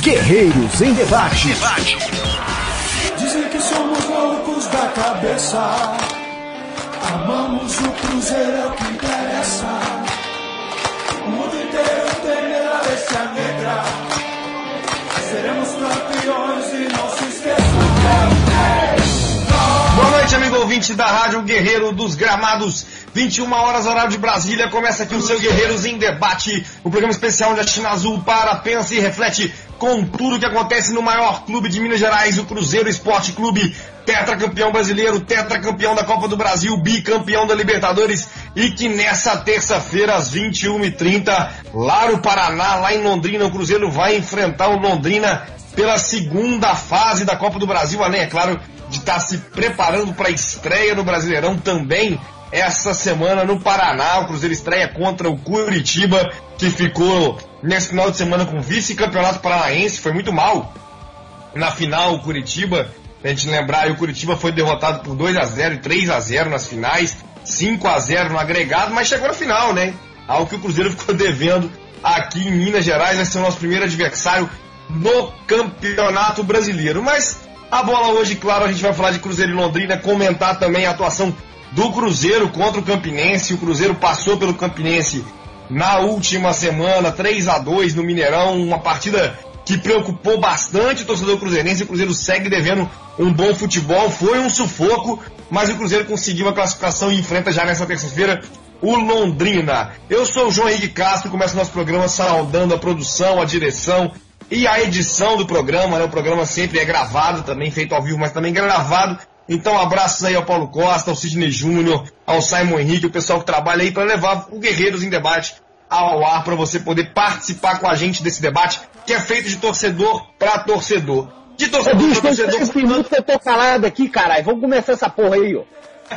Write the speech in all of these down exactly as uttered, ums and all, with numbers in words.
Guerreiros em Debate. Debate. Dizem que somos loucos da cabeça. Amamos o Cruzeiro, é o que interessa. O mundo inteiro terá esse negra. Seremos campeões e não se esqueçam. Boa noite, amigo ouvinte da Rádio Guerreiro dos Gramados. vinte e uma horas, horário de Brasília. Começa aqui o seu Guerreiros em Debate, o programa especial da China Azul para, pensa e reflete com tudo o que acontece no maior clube de Minas Gerais, o Cruzeiro Esporte Clube, tetracampeão brasileiro, tetracampeão da Copa do Brasil, bicampeão da Libertadores, e que nessa terça-feira, às vinte e uma e trinta, lá no Paraná, lá em Londrina, o Cruzeiro vai enfrentar o Londrina pela segunda fase da Copa do Brasil, além, é claro, de estar se preparando para a estreia do Brasileirão também. Essa semana no Paraná, o Cruzeiro estreia contra o Curitiba, que ficou nesse final de semana com vice-campeonato paranaense, foi muito mal na final o Curitiba. A gente lembrar, o Curitiba foi derrotado por dois a zero e três a zero nas finais, cinco a zero no agregado, mas chegou na final, né? Algo que o Cruzeiro ficou devendo aqui em Minas Gerais, vai ser o nosso primeiro adversário no Campeonato Brasileiro. Mas a bola hoje, claro, a gente vai falar de Cruzeiro e Londrina, comentar também a atuação do Cruzeiro contra o Campinense. O Cruzeiro passou pelo Campinense na última semana, três a dois no Mineirão, uma partida que preocupou bastante o torcedor cruzeirense. O Cruzeiro segue devendo um bom futebol, foi um sufoco, mas o Cruzeiro conseguiu a classificação e enfrenta já nessa terça-feira o Londrina. Eu sou o João Henrique Castro, começo o nosso programa saudando a produção, a direção e a edição do programa, né? O programa sempre é gravado, também feito ao vivo, mas também gravado. Então, abraços aí ao Paulo Costa, ao Sidney Júnior, ao Simon Henrique, o pessoal que trabalha aí para levar o Guerreiros em Debate ao ar, para você poder participar com a gente desse debate, que é feito de torcedor para torcedor. De torcedor para torcedor. três minutos que eu tô calado aqui, caralho. Vamos começar essa porra aí, ó.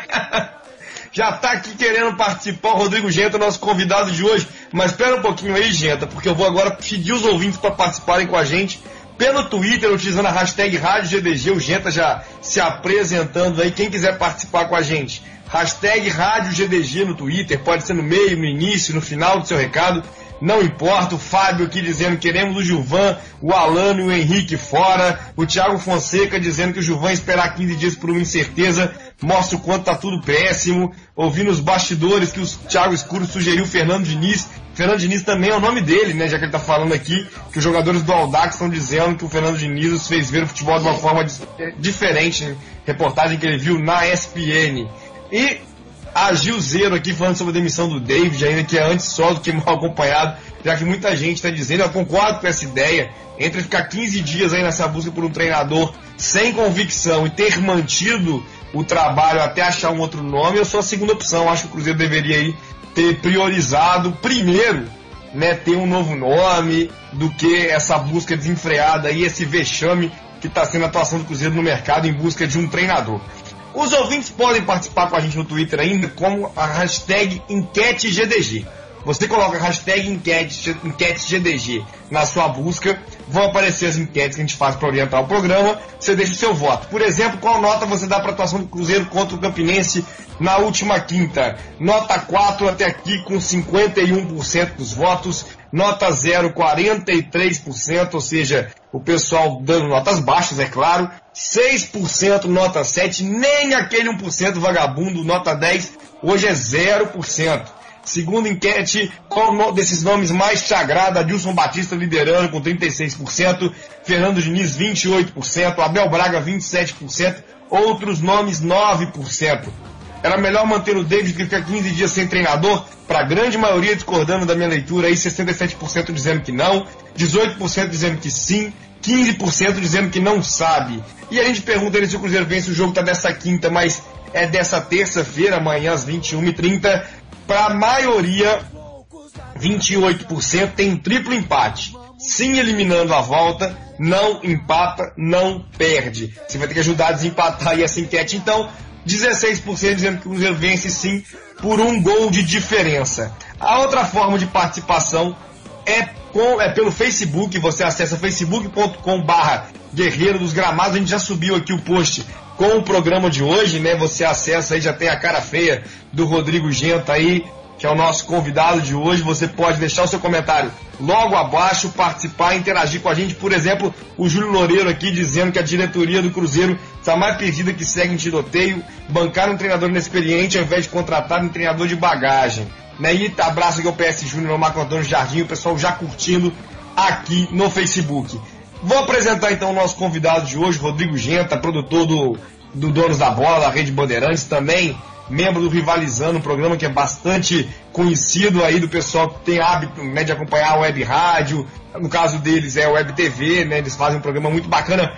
Já tá aqui querendo participar o Rodrigo Genta, nosso convidado de hoje. Mas espera um pouquinho aí, Genta, porque eu vou agora pedir os ouvintes para participarem com a gente pelo Twitter, utilizando a hashtag Rádio G D G, o Genta já se apresentando aí. Quem quiser participar com a gente, hashtag Rádio G D G no Twitter, pode ser no meio, no início, no final do seu recado, não importa. O Fábio aqui dizendo que queremos o Gilvan, o Alano e o Henrique fora, o Thiago Fonseca dizendo que o Gilvan esperar quinze dias por uma incerteza mostra o quanto tá tudo péssimo. Ouvindo os bastidores que o Thiago Escuro sugeriu o Fernando Diniz. Fernando Diniz também é o nome dele, né? Já que ele tá falando aqui que os jogadores do Audax estão dizendo que o Fernando Diniz os fez ver o futebol de uma forma diferente, né? Reportagem que ele viu na E S P N. E a Gilzeiro aqui falando sobre a demissão do David, ainda que é antes só do que mal acompanhado, já que muita gente está dizendo, eu concordo com essa ideia, entre ficar quinze dias aí nessa busca por um treinador sem convicção e ter mantido o trabalho até achar um outro nome, eu sou a segunda opção. Acho que o Cruzeiro deveria aí ter priorizado primeiro, né, ter um novo nome, do que essa busca desenfreada aí, esse vexame que está sendo a atuação do Cruzeiro no mercado em busca de um treinador. Os ouvintes podem participar com a gente no Twitter ainda com a hashtag Enquete G D G. Você coloca a hashtag enquete, enquete G D G na sua busca, vão aparecer as enquetes que a gente faz para orientar o programa, você deixa o seu voto. Por exemplo, qual nota você dá para a atuação do Cruzeiro contra o Campinense na última quinta? Nota quatro até aqui com cinquenta e um por cento dos votos, nota zero, quarenta e três por cento, ou seja, o pessoal dando notas baixas, é claro, seis por cento nota sete, nem aquele um por cento vagabundo, nota dez, hoje é zero por cento. Segunda enquete, qual desses nomes mais te agrada? Adilson Batista liderando com trinta e seis por cento, Fernando Diniz vinte e oito por cento, Abel Braga vinte e sete por cento, outros nomes nove por cento. Era melhor manter o David que ficar quinze dias sem treinador? Para a grande maioria discordando da minha leitura aí, sessenta e sete por cento dizendo que não, dezoito por cento dizendo que sim, quinze por cento dizendo que não sabe. E a gente pergunta ele se o Cruzeiro vence, o jogo tá dessa quinta, mas é dessa terça-feira, amanhã às vinte e uma e trinta. Para a maioria, vinte e oito por cento tem um triplo empate. Sim, eliminando a volta, não empata, não perde. Você vai ter que ajudar a desempatar aí essa enquete. Então, dezesseis por cento dizendo que o Cruzeiro vence sim por um gol de diferença. A outra forma de participação é, com, é pelo Facebook. Você acessa facebook ponto com barra Guerreiro dos Gramados. A gente já subiu aqui o post com o programa de hoje, né? Você acessa aí, já tem a cara feia do Rodrigo Genta aí que é o nosso convidado de hoje. Você pode deixar o seu comentário logo abaixo, participar, interagir com a gente. Por exemplo, o Júlio Loureiro aqui dizendo que a diretoria do Cruzeiro está mais perdida que segue em tiroteio, bancar um treinador inexperiente ao invés de contratar um treinador de bagagem. Né? E abraço aqui ao P S Júnior, ao Marco Antônio Jardim, o pessoal já curtindo aqui no Facebook. Vou apresentar então o nosso convidado de hoje, Rodrigo Genta, produtor do, do Donos da Bola, a Rede Bandeirantes, também membro do Rivalizando, um programa que é bastante conhecido aí do pessoal que tem hábito, né, de acompanhar a web rádio. No caso deles é a web T V, né, eles fazem um programa muito bacana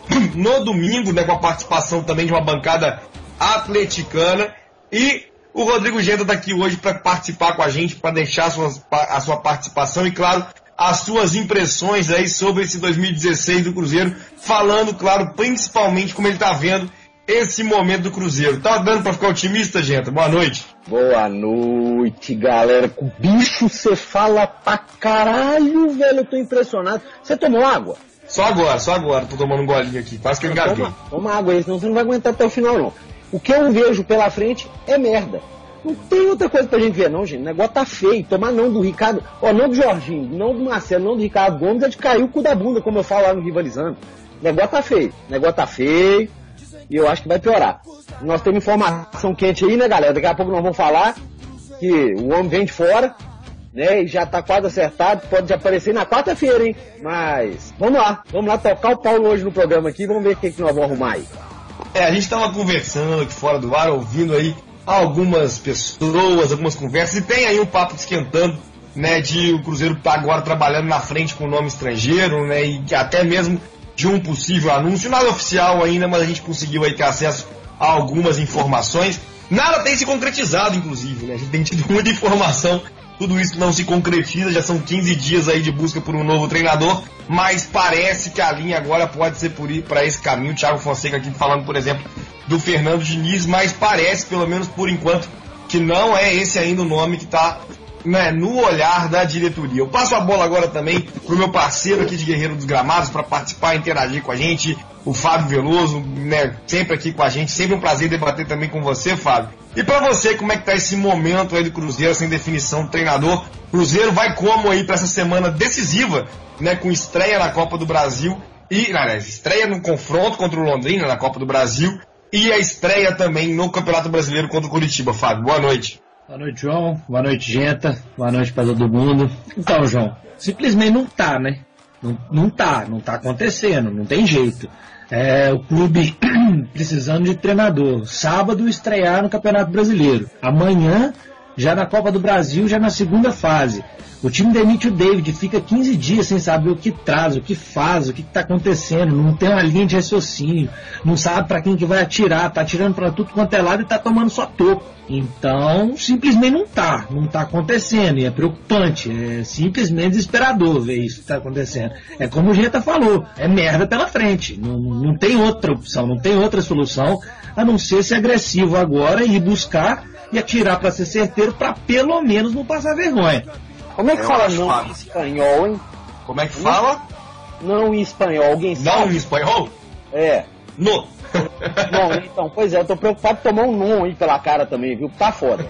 no domingo, né, com a participação também de uma bancada atleticana. E o Rodrigo Genta está aqui hoje para participar com a gente, para deixar a sua, a sua participação e, claro, as suas impressões aí sobre esse dois mil e dezesseis do Cruzeiro, falando, claro, principalmente como ele está vendo esse momento do Cruzeiro. Tá dando pra ficar otimista, Genta? Boa noite. Boa noite, galera. Com bicho você fala pra caralho, velho. Eu tô impressionado. Você tomou água? Só agora, só agora. Tô tomando um golinho aqui. Quase que eu engasguei. Toma, toma água aí, senão você não vai aguentar até o final, não. O que eu vejo pela frente é merda. Não tem outra coisa pra gente ver, não, gente. O negócio tá feio. Tomar não do Ricardo, ó, não do Jorginho, não do Marcelo, não do Ricardo Gomes, é de cair o cu da bunda, como eu falo lá no Rivalizando. O negócio tá feio. O negócio tá feio. E eu acho que vai piorar. Nós temos informação quente aí, né, galera? Daqui a pouco nós vamos falar que o homem vem de fora, né? E já tá quase acertado. Pode aparecer na quarta-feira, hein? Mas vamos lá. Vamos lá tocar o Paulo hoje no programa aqui. Vamos ver o que, que nós vamos arrumar aí. É, a gente tava conversando aqui fora do ar, ouvindo aí algumas pessoas, algumas conversas. E tem aí um papo esquentando, né? De o Cruzeiro tá agora trabalhando na frente com o nome estrangeiro, né? E até mesmo de um possível anúncio, nada oficial ainda, mas a gente conseguiu aí ter acesso a algumas informações. Nada tem se concretizado, inclusive, né? A gente tem tido muita informação, tudo isso não se concretiza, já são quinze dias aí de busca por um novo treinador, mas parece que a linha agora pode ser por ir para esse caminho. O Thiago Fonseca aqui falando, por exemplo, do Fernando Diniz, mas parece, pelo menos por enquanto, que não é esse ainda o nome que está, né, no olhar da diretoria. Eu passo a bola agora também pro meu parceiro aqui de Guerreiro dos Gramados para participar e interagir com a gente, o Fábio Veloso, né, sempre aqui com a gente, sempre um prazer debater também com você, Fábio. E para você, como é que tá esse momento aí do Cruzeiro sem definição do treinador? Cruzeiro vai como aí para essa semana decisiva, né, com estreia na Copa do Brasil e, aliás, estreia no confronto contra o Londrina na Copa do Brasil e a estreia também no Campeonato Brasileiro contra o Curitiba. Fábio, boa noite. Boa noite, João. Boa noite, Genta. Boa noite para todo mundo. Então, João, simplesmente não tá, né? Não, não tá, não tá acontecendo, não tem jeito. É, o clube precisando de treinador. Sábado estrear no Campeonato Brasileiro. Amanhã, já na Copa do Brasil, já na segunda fase. O time demite o David, fica quinze dias sem saber o que traz, o que faz, o que está acontecendo, não tem uma linha de raciocínio, não sabe para quem que vai atirar, tá atirando para tudo quanto é lado e tá tomando só toco. Então, simplesmente não tá, não tá acontecendo, e é preocupante, é simplesmente desesperador ver isso que tá acontecendo. É como o Genta falou, é merda pela frente, não, não tem outra opção, não tem outra solução, a não ser ser agressivo agora e ir buscar e atirar para ser certeiro, para pelo menos não passar vergonha. Como é que Eu fala acho não fácil. em espanhol, hein? Como é que fala? Não em espanhol, alguém sabe? Não em espanhol? É. No. Não, então, pois é, eu tô preocupado de tomar um não aí pela cara também, viu? Tá foda.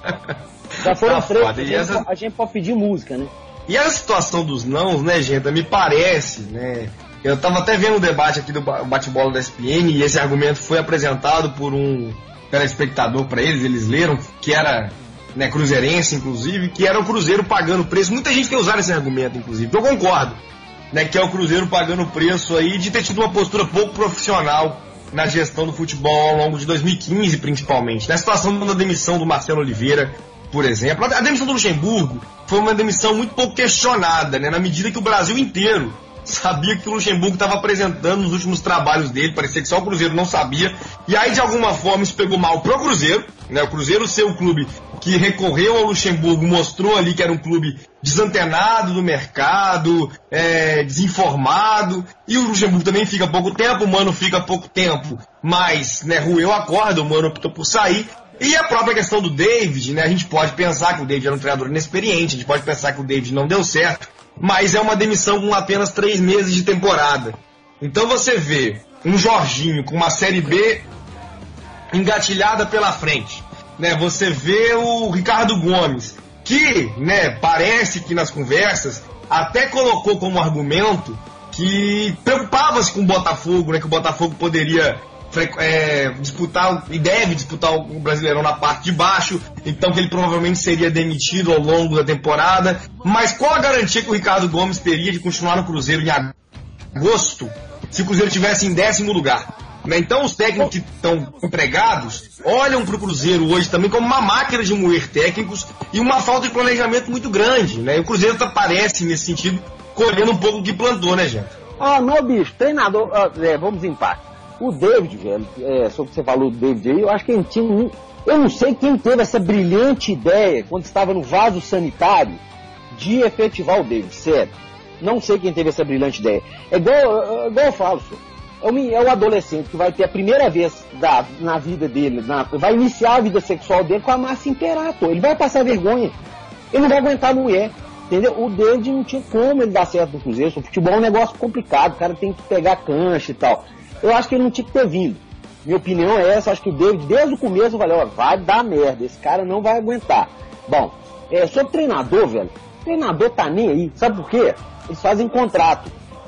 Já foram Tá três, foda. a, E gente, essa- a gente pode pedir música, né? E a situação dos nãos, né, gente, me parece, né, eu tava até vendo o debate aqui do ba- bate-bola da S P N e esse argumento foi apresentado por um telespectador para eles, eles leram que era, né, cruzeirense, inclusive, que era o Cruzeiro pagando preço. Muita gente tem usado esse argumento, inclusive, eu concordo, né, que é o Cruzeiro pagando preço aí de ter tido uma postura pouco profissional na gestão do futebol ao longo de dois mil e quinze, principalmente. Na situação da demissão do Marcelo Oliveira, por exemplo, a demissão do Luxemburgo foi uma demissão muito pouco questionada, né, na medida que o Brasil inteiro sabia que o Luxemburgo estava apresentando nos últimos trabalhos dele, parecia que só o Cruzeiro não sabia, e aí de alguma forma isso pegou mal pro Cruzeiro, né, o Cruzeiro ser o clube que recorreu ao Luxemburgo, mostrou ali que era um clube desantenado do mercado, é, desinformado, e o Luxemburgo também fica pouco tempo, o Mano fica pouco tempo, mas, né, roeu a corda, o Mano optou por sair. E a própria questão do David, né, a gente pode pensar que o David era um treinador inexperiente, a gente pode pensar que o David não deu certo, mas é uma demissão com apenas três meses de temporada. Então você vê um Jorginho com uma Série B engatilhada pela frente, né, você vê o Ricardo Gomes, que, né, parece que nas conversas até colocou como argumento que preocupava-se com o Botafogo, né, que o Botafogo poderia é, disputar e deve disputar o Brasileirão na parte de baixo, então que ele provavelmente seria demitido ao longo da temporada. Mas qual a garantia que o Ricardo Gomes teria de continuar no Cruzeiro em agosto se o Cruzeiro estivesse em décimo lugar? Né? Então os técnicos que estão empregados olham para o Cruzeiro hoje também como uma máquina de moer técnicos e uma falta de planejamento muito grande, né? E o Cruzeiro tá, parece, nesse sentido, colhendo um pouco o que plantou, né, gente? Ah, não, bicho, treinador, é, vamos em parte. O David, velho, é, sobre o que você falou do David aí, eu acho que ele tinha, eu não sei quem teve essa brilhante ideia quando estava no vaso sanitário de efetivar o David, sério. Não sei quem teve essa brilhante ideia. É igual, é igual eu falo, senhor. É o, é o adolescente que vai ter a primeira vez da, na vida dele, na, vai iniciar a vida sexual dele com a massa imperator. Ele vai passar vergonha. Ele não vai aguentar a mulher. Entendeu? O David não tinha como ele dar certo no Cruzeiro. O futebol é um negócio complicado. O cara tem que pegar cancha e tal. Eu acho que ele não tinha que ter vindo. Minha opinião é essa. Acho que o David, desde o começo, eu falei, ó, vai dar merda. Esse cara não vai aguentar. Bom, é, sobre treinador, velho. Treinador tá nem aí. Sabe por quê? Eles fazem contrato.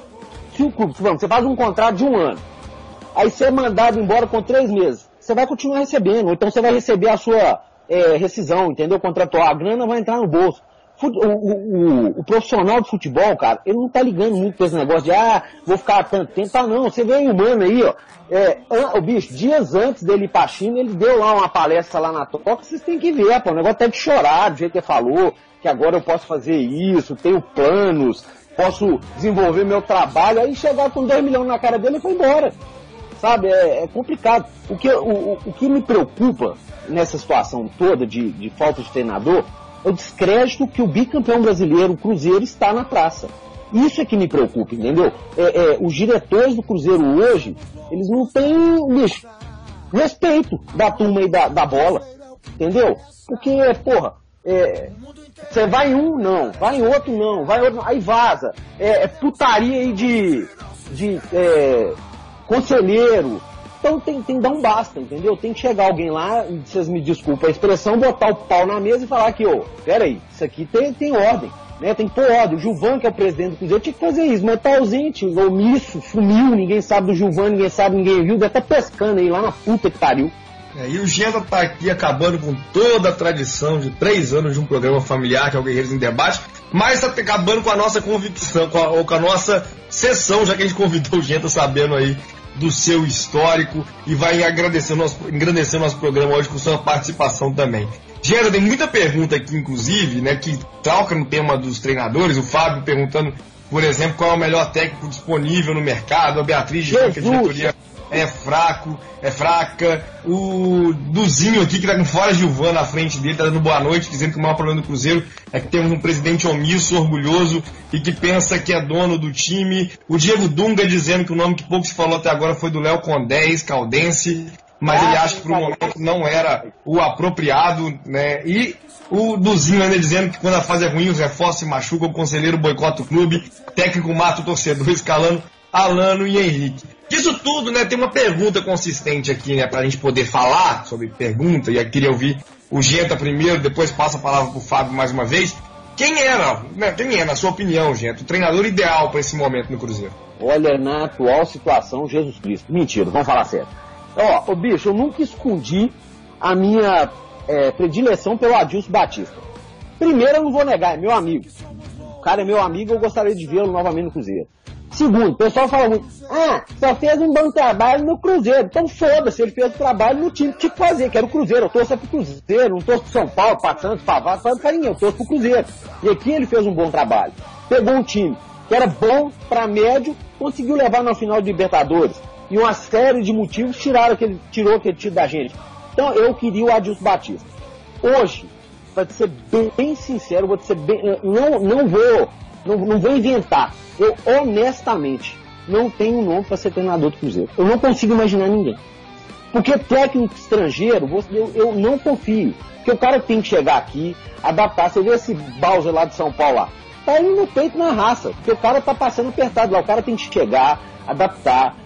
Se o clube, você faz um contrato de um ano, aí você é mandado embora com três meses, você vai continuar recebendo, ou então você vai receber a sua é, rescisão, entendeu? Contratual, a grana vai entrar no bolso. O, o, o, o profissional de futebol, cara, ele não tá ligando muito pra esse negócio de, ah, vou ficar tanto tempo. Ah, não, você vê o mano aí, ó, é, o bicho, dias antes dele ir pra China, ele deu lá uma palestra lá na Toca, vocês têm que ver, pô, o negócio tá de chorar, do jeito que ele falou, que agora eu posso fazer isso, tenho planos, posso desenvolver meu trabalho, aí chegar com dois milhões na cara dele e foi embora. Sabe, é, é complicado. O que, o, o que me preocupa nessa situação toda de, de falta de treinador é o descrédito que o bicampeão brasileiro, o Cruzeiro, está na praça. Isso é que me preocupa, entendeu? É, é, os diretores do Cruzeiro hoje, eles não têm, bicho, respeito da turma e da, da bola, entendeu? Porque, porra, é, você vai em um, não. Vai em outro, não. Vai em outro, não. Aí vaza. É, é putaria aí de, de é, conselheiro. Então tem, tem que dar um basta, entendeu? Tem que chegar alguém lá, vocês me desculpem a expressão, botar o pau na mesa e falar que, ô, peraí, isso aqui tem, tem ordem, né? Tem que pôr ordem. O Gilvan, que é o presidente do Cruzeiro, tinha que fazer isso, mas tá ausente, omisso, sumiu, ninguém sabe do Gilvan, ninguém sabe, ninguém viu, deve estar pescando aí lá na puta que pariu. É, e o Genta tá aqui acabando com toda a tradição de três anos de um programa familiar, que é o Guerreiros em Debate, mas tá acabando com a nossa convicção, com a, ou com a nossa sessão, já que a gente convidou o Genta sabendo aí do seu histórico e vai agradecer o nosso, engrandecer o nosso programa hoje com sua participação também. Genta, tem muita pergunta aqui, inclusive, né, que toca no tema dos treinadores, o Fábio perguntando, por exemplo, qual é o melhor técnico disponível no mercado, a Beatriz dizendo que a diretoria é fraco, é fraca, o Duzinho aqui que tá com fora Gilvan na frente dele, tá dando boa noite, dizendo que o maior problema do Cruzeiro é que temos um presidente omisso, orgulhoso e que pensa que é dono do time. O Diego Dunga dizendo que o nome que pouco se falou até agora foi do Léo Condé, caldense, mas ele acha que por um momento não era o apropriado, né? E o Duzinho ainda dizendo que quando a fase é ruim, os reforços se machucam, o conselheiro boicota o clube, técnico mata o torcedor, escalando Alano e Henrique. Disso tudo, né, tem uma pergunta consistente aqui, né, pra gente poder falar sobre pergunta, e eu queria ouvir o Genta primeiro, depois passa a palavra pro Fábio mais uma vez. Quem era, né, quem é, na sua opinião, Genta, o treinador ideal para esse momento no Cruzeiro? Olha, na atual situação, Jesus Cristo. Mentira, vamos falar sério. Ó, ô, bicho, eu nunca escondi a minha é, predileção pelo Adilson Batista. Primeiro, eu não vou negar, é meu amigo. O cara é meu amigo, eu gostaria de vê-lo novamente no Cruzeiro. Segundo, o pessoal fala muito, ah, só fez um bom trabalho no Cruzeiro. Então foda-se, ele fez o trabalho no time que tinha que fazer, que era o Cruzeiro. Eu torço pro Cruzeiro, não torço pro São Paulo, pra Santos, pra Vasco, pra ninguém, eu torço pro Cruzeiro. E aqui ele fez um bom trabalho. Pegou um time que era bom pra médio, conseguiu levar na final de Libertadores. E uma série de motivos tiraram aquele, tirou aquele time da gente. Então eu queria o Adilson Batista. Hoje, pra te ser bem, bem sincero, vou te ser bem, não, não vou... Não, não vou inventar. Eu, honestamente, não tenho um nome para ser treinador do Cruzeiro. Eu não consigo imaginar ninguém. Porque técnico estrangeiro, eu, eu não confio. Porque o cara tem que chegar aqui, adaptar. Você vê esse Bowser lá de São Paulo lá. Tá indo no peito na raça. Porque o cara tá passando apertado lá. O cara tem que chegar, adaptar,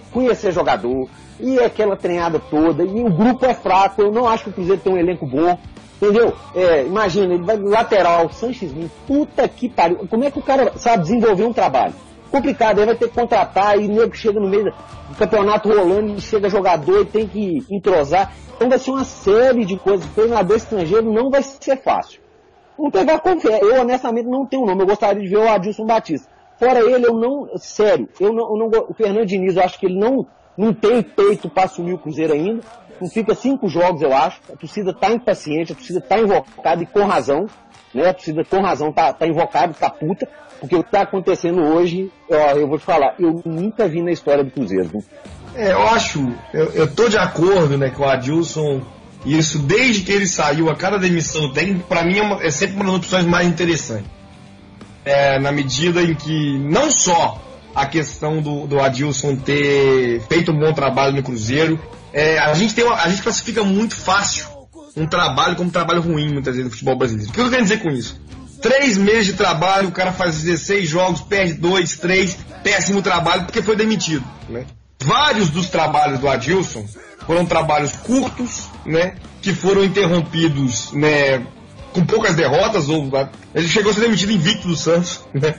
conhecer jogador, e aquela treinada toda, e o grupo é fraco, eu não acho que o Cruzeiro tem um elenco bom, entendeu? É, imagina, ele vai lateral, Sanches Lima, puta que pariu, como é que o cara sabe desenvolver um trabalho? Complicado, aí vai ter que contratar, e o nego chega no meio do campeonato rolando, e chega jogador e tem que entrosar, então vai ser uma série de coisas, o treinador estrangeiro não vai ser fácil. Vamos pegar confiança, eu honestamente não tenho nome, eu gostaria de ver o Adilson Batista. Fora ele, eu não, sério, eu não, eu não, o Fernando Diniz, eu acho que ele não, não tem peito para assumir o Cruzeiro ainda, não fica cinco jogos, eu acho, a torcida está impaciente, a torcida está invocada e com razão, né, a torcida com razão está tá invocada, está puta, porque o que está acontecendo hoje, ó, eu vou te falar, eu nunca vi na história do Cruzeiro. Viu? É, eu acho, eu, eu tô de acordo, né, com o Adilson, isso desde que ele saiu, a cada demissão técnica, para mim é, uma, é sempre uma das opções mais interessantes. É, na medida em que não só a questão do, do Adilson ter feito um bom trabalho no Cruzeiro, é, a, gente tem uma, a gente classifica muito fácil um trabalho como um trabalho ruim, muitas vezes, no futebol brasileiro. O que eu quero dizer com isso? Três meses de trabalho, o cara faz dezesseis jogos, perde dois, três, péssimo trabalho porque foi demitido, né? Vários dos trabalhos do Adilson foram trabalhos curtos, né, que foram interrompidos, né, com poucas derrotas, ou ele chegou a ser demitido invicto do Santos, né?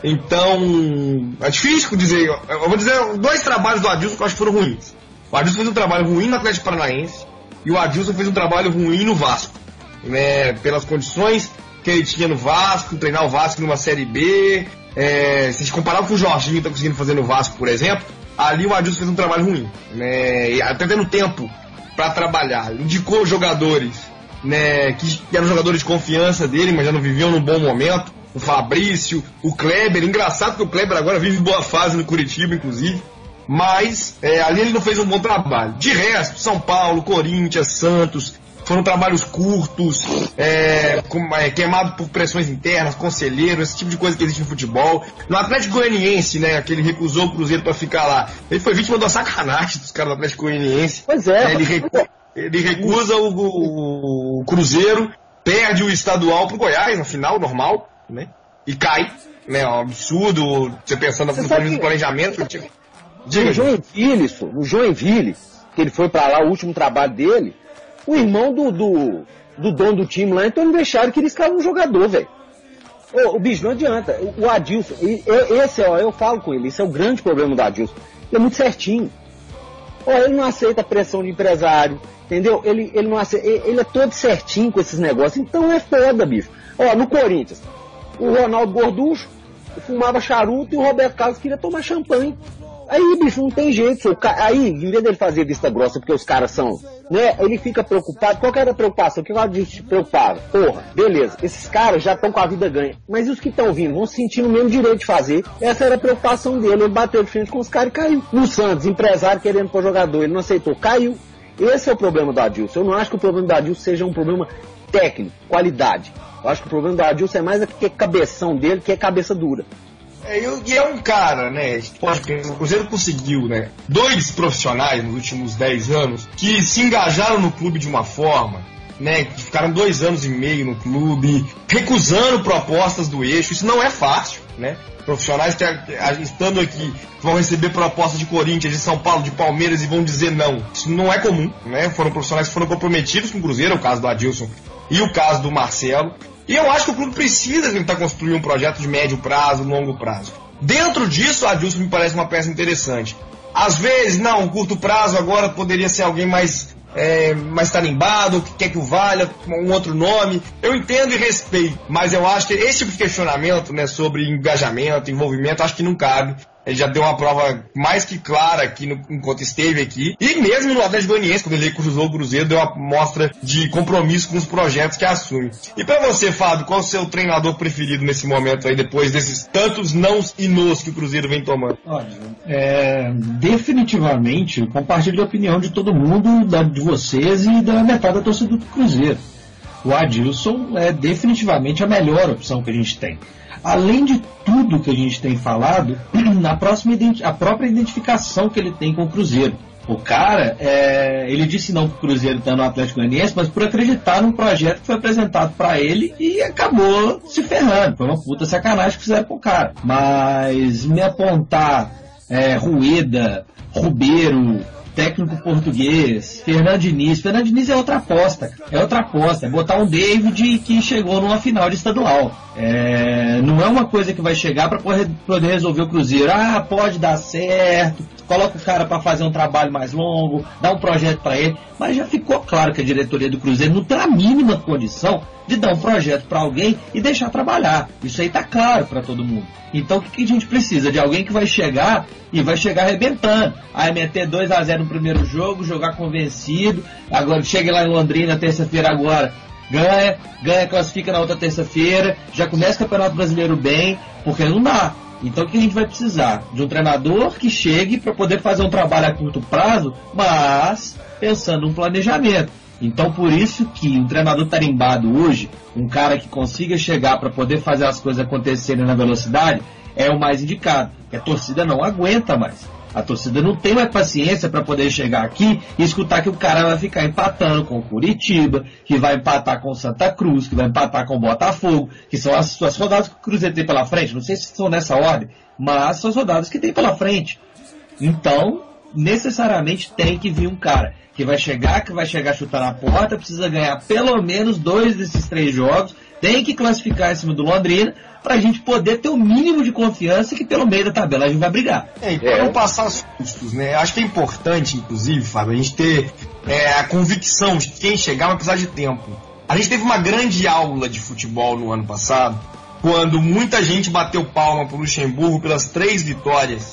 Então, é difícil dizer, eu vou dizer dois trabalhos do Adilson que eu acho que foram ruins. O Adilson fez um trabalho ruim no Atlético Paranaense e o Adilson fez um trabalho ruim no Vasco, né? Pelas condições que ele tinha no Vasco, treinar o Vasco numa Série B, é, se a gente comparar com o que o Jorginho está conseguindo fazer no Vasco, por exemplo, ali o Adilson fez um trabalho ruim, né? E até tendo tempo para trabalhar, indicou jogadores, né, que eram jogadores de confiança dele, mas já não viviam num bom momento. O Fabrício, o Kleber, engraçado que o Kleber agora vive boa fase no Curitiba, inclusive, mas é, ali ele não fez um bom trabalho. De resto, São Paulo, Corinthians, Santos, foram trabalhos curtos, é, com, é, queimado por pressões internas, conselheiro, esse tipo de coisa que existe no futebol. No Atlético Goianiense, né, que ele recusou o Cruzeiro para ficar lá, ele foi vítima de uma sacanagem dos caras do Atlético Goianiense. Pois é, é ele recu- Ele recusa o, o, o Cruzeiro, perde o estadual pro Goiás, na final, normal, né? E cai, né? É um absurdo, você pensando você no que... planejamento. Diga, no Joinville, isso, no Joinville, que ele foi pra lá, o último trabalho dele, o irmão do, do, do dono do time lá, então não deixaram que ele escala um jogador, velho. O, o bicho, não adianta. O, o Adilson, esse, ó, eu falo com ele, esse é o grande problema do Adilson. Ele é muito certinho. Ó, ele não aceita a pressão de empresário, entendeu? Ele, ele, não aceita, ele é todo certinho com esses negócios, então é foda, bicho. Ó, no Corinthians, o Ronaldo Gorducho fumava charuto e o Roberto Carlos queria tomar champanhe. Aí, bicho, não tem jeito. Aí, em vez dele fazer vista grossa, porque os caras são, né, ele fica preocupado. Qual que era a preocupação? O que o Adilson se preocupava? Porra, beleza, esses caras já estão com a vida ganha. Mas e os que estão vindo? Vão se sentir no mesmo direito de fazer. Essa era a preocupação dele. Ele bateu de frente com os caras e caiu. No Santos, empresário querendo pôr jogador, ele não aceitou, caiu. Esse é o problema do Adilson. Eu não acho que o problema do Adilson seja um problema técnico, qualidade. Eu acho que o problema do Adilson é mais a que cabeção dele, que é cabeça dura. É, e é um cara, né, pode pensar, o Cruzeiro conseguiu, né, dois profissionais nos últimos dez anos que se engajaram no clube de uma forma, né, que ficaram dois anos e meio no clube, recusando propostas do eixo. Isso não é fácil, né, profissionais que, estando aqui, vão receber propostas de Corinthians, de São Paulo, de Palmeiras e vão dizer não. Isso não é comum, né, foram profissionais que foram comprometidos com o Cruzeiro, o caso do Adilson e o caso do Marcelo. E eu acho que o clube precisa tentar construir um projeto de médio prazo, longo prazo. Dentro disso, a Adilson me parece uma peça interessante. Às vezes, não, curto prazo agora poderia ser alguém mais, é, mais tarimbado, que quer que o valha, um outro nome. Eu entendo e respeito, mas eu acho que esse tipo de questionamento, né, sobre engajamento, envolvimento, acho que não cabe. Ele já deu uma prova mais que clara aqui no, enquanto esteve aqui. E mesmo no Atlético Goianiense, quando ele cruzou o Cruzeiro, deu uma mostra de compromisso com os projetos que assume. E pra você, Fábio, qual é o seu treinador preferido nesse momento aí, depois desses tantos nãos e nôs que o Cruzeiro vem tomando? Olha, é, definitivamente, compartilho a opinião de todo mundo, da, de vocês e da metade da torcida do Cruzeiro. O Adilson é definitivamente a melhor opção que a gente tem. Além de tudo que a gente tem falado, a, próxima, a própria identificação que ele tem com o Cruzeiro. O cara, é, ele disse não que o Cruzeiro está no Atlético Goianiense, mas por acreditar num projeto que foi apresentado para ele e acabou se ferrando. Foi uma puta sacanagem que fizeram pro cara. Mas me apontar é, Rueda, Rubeiro, técnico português, Fernando Diniz. Fernando Diniz é outra aposta, é outra aposta, é botar um David que chegou numa final de estadual. É, não é uma coisa que vai chegar para poder resolver o Cruzeiro. Ah, pode dar certo, coloca o cara para fazer um trabalho mais longo, dá um projeto para ele, mas já ficou claro que a diretoria do Cruzeiro não tem a mínima condição de dar um projeto para alguém e deixar trabalhar. Isso aí tá claro para todo mundo. Então o que, que a gente precisa? De alguém que vai chegar e vai chegar arrebentando. Aí meter dois a zero no primeiro jogo, jogar convencido, agora chega lá em Londrina terça-feira agora, ganha, ganha, classifica na outra terça-feira, já começa o Campeonato Brasileiro bem, porque não dá. Então o que a gente vai precisar? De um treinador que chegue para poder fazer um trabalho a curto prazo, mas pensando num planejamento. Então por isso que um treinador tarimbado hoje, um cara que consiga chegar para poder fazer as coisas acontecerem na velocidade, é o mais indicado. Porque a torcida não aguenta mais. A torcida não tem mais paciência para poder chegar aqui e escutar que o cara vai ficar empatando com o Curitiba, que vai empatar com o Santa Cruz, que vai empatar com o Botafogo, que são as suas rodadas que o Cruzeiro tem pela frente. Não sei se são nessa ordem, mas são as rodadas que tem pela frente. Então, necessariamente tem que vir um cara que vai chegar, que vai chegar a chutar na porta, precisa ganhar pelo menos dois desses três jogos, tem que classificar em cima do Londrina, para a gente poder ter o mínimo de confiança que pelo meio da tabela a gente vai brigar. É, e para é. não passar sustos, né? Acho que é importante, inclusive, Fábio, a gente ter é, a convicção de que quem chegar vai precisar de tempo. A gente teve uma grande aula de futebol no ano passado, quando muita gente bateu palma pro Luxemburgo pelas três vitórias,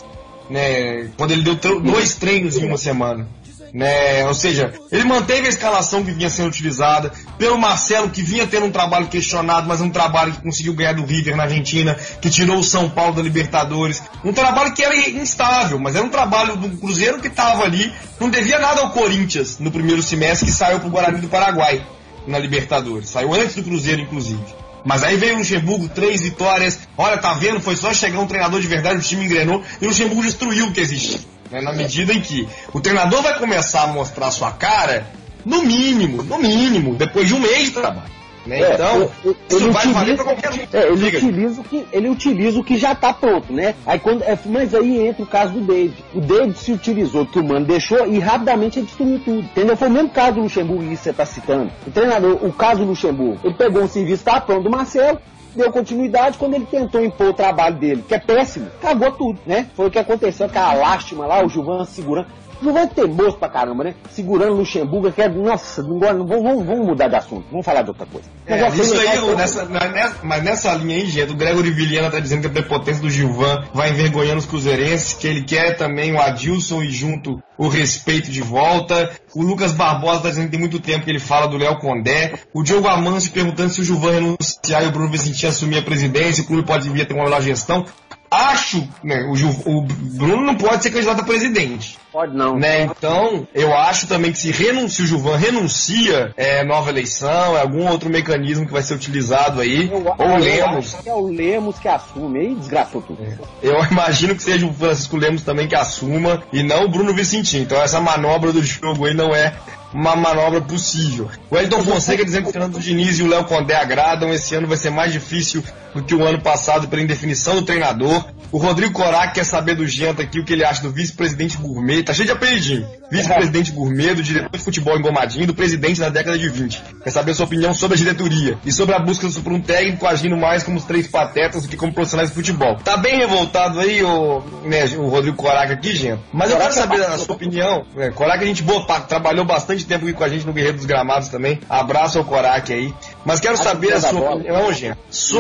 né? Quando ele deu tre- dois treinos em uma semana. Né? Ou seja, ele manteve a escalação que vinha sendo utilizada, pelo Marcelo, que vinha tendo um trabalho questionado, mas um trabalho que conseguiu ganhar do River na Argentina, que tirou o São Paulo da Libertadores, um trabalho que era instável, mas era um trabalho do Cruzeiro que estava ali, não devia nada ao Corinthians no primeiro semestre, que saiu pro Guarani do Paraguai na Libertadores, saiu antes do Cruzeiro inclusive. Mas aí veio o Luxemburgo, três vitórias, olha, tá vendo, foi só chegar um treinador de verdade, o time engrenou, e o Luxemburgo destruiu o que existia. Né, na medida em que o treinador vai começar a mostrar sua cara, no mínimo, no mínimo, depois de um mês de trabalho. Né? É, então, ele, isso ele vai utiliza, valer pra qualquer um. É, ele, utiliza o que, ele utiliza o que já está pronto, né? Aí quando, é, mas aí entra o caso do David. O David se utilizou o que o Mano deixou e rapidamente ele destruiu tudo. Entendeu? Foi o mesmo caso do Luxemburgo que você está citando. O treinador, o caso do Luxemburgo, ele pegou um serviço que estava pronto do Marcelo, deu continuidade, quando ele tentou impor o trabalho dele, que é péssimo, cagou tudo, né? Foi o que aconteceu, aquela lástima lá, o Gilvan segurando. O Gilvan é teimoso pra caramba, né? Segurando o Luxemburgo, que é, nossa, não, não, vamos, vamos mudar de assunto, vamos falar de outra coisa. É, isso aí, eu, nessa, nessa, mas nessa linha aí, gente, o Gregory Vilhena tá dizendo que a prepotência do Gilvan vai envergonhando os cruzeirenses, que ele quer também o Adilson e junto o respeito de volta. O Lucas Barbosa tá dizendo que tem muito tempo que ele fala do Léo Condé. O Diogo Amâncio perguntando se o Gilvan renunciar e o Bruno Vicentinho assumir a presidência, o clube pode vir a ter uma melhor gestão. Acho, né, o, Gil, o Bruno não pode ser candidato a presidente. Pode não. Né, então, eu acho também que se, renuncia, o Gilvan renuncia, é nova eleição, é algum outro mecanismo que vai ser utilizado aí. Eu, ou o Lemos. Lemos. Que é o Lemos que assume, aí desgraçou tudo. É. Eu imagino que seja o Francisco Lemos também que assuma, e não o Bruno Vicentinho. Então essa manobra do jogo aí não é uma manobra possível. O Elton Fonseca dizendo que o Fernando Diniz e o Léo Condé agradam. Esse ano vai ser mais difícil do que o ano passado pela indefinição do treinador. O Rodrigo Corac quer saber do Genta aqui o que ele acha do vice-presidente Gourmet. Tá cheio de apelidinho. Vice-presidente Gourmet, do diretor de futebol engomadinho, do presidente na década de vinte. Quer saber a sua opinião sobre a diretoria e sobre a busca por um técnico agindo mais como os três patetas do que como profissionais de futebol. Tá bem revoltado aí o, né, o Rodrigo Corac aqui, Genta? Mas eu quero saber a sua opinião. É, Corac a gente boa, trabalhou bastante tempo aqui com a gente no Guerreiro dos Gramados também. Abraço ao Corac aí. Mas quero saber a sua opinião, Genta,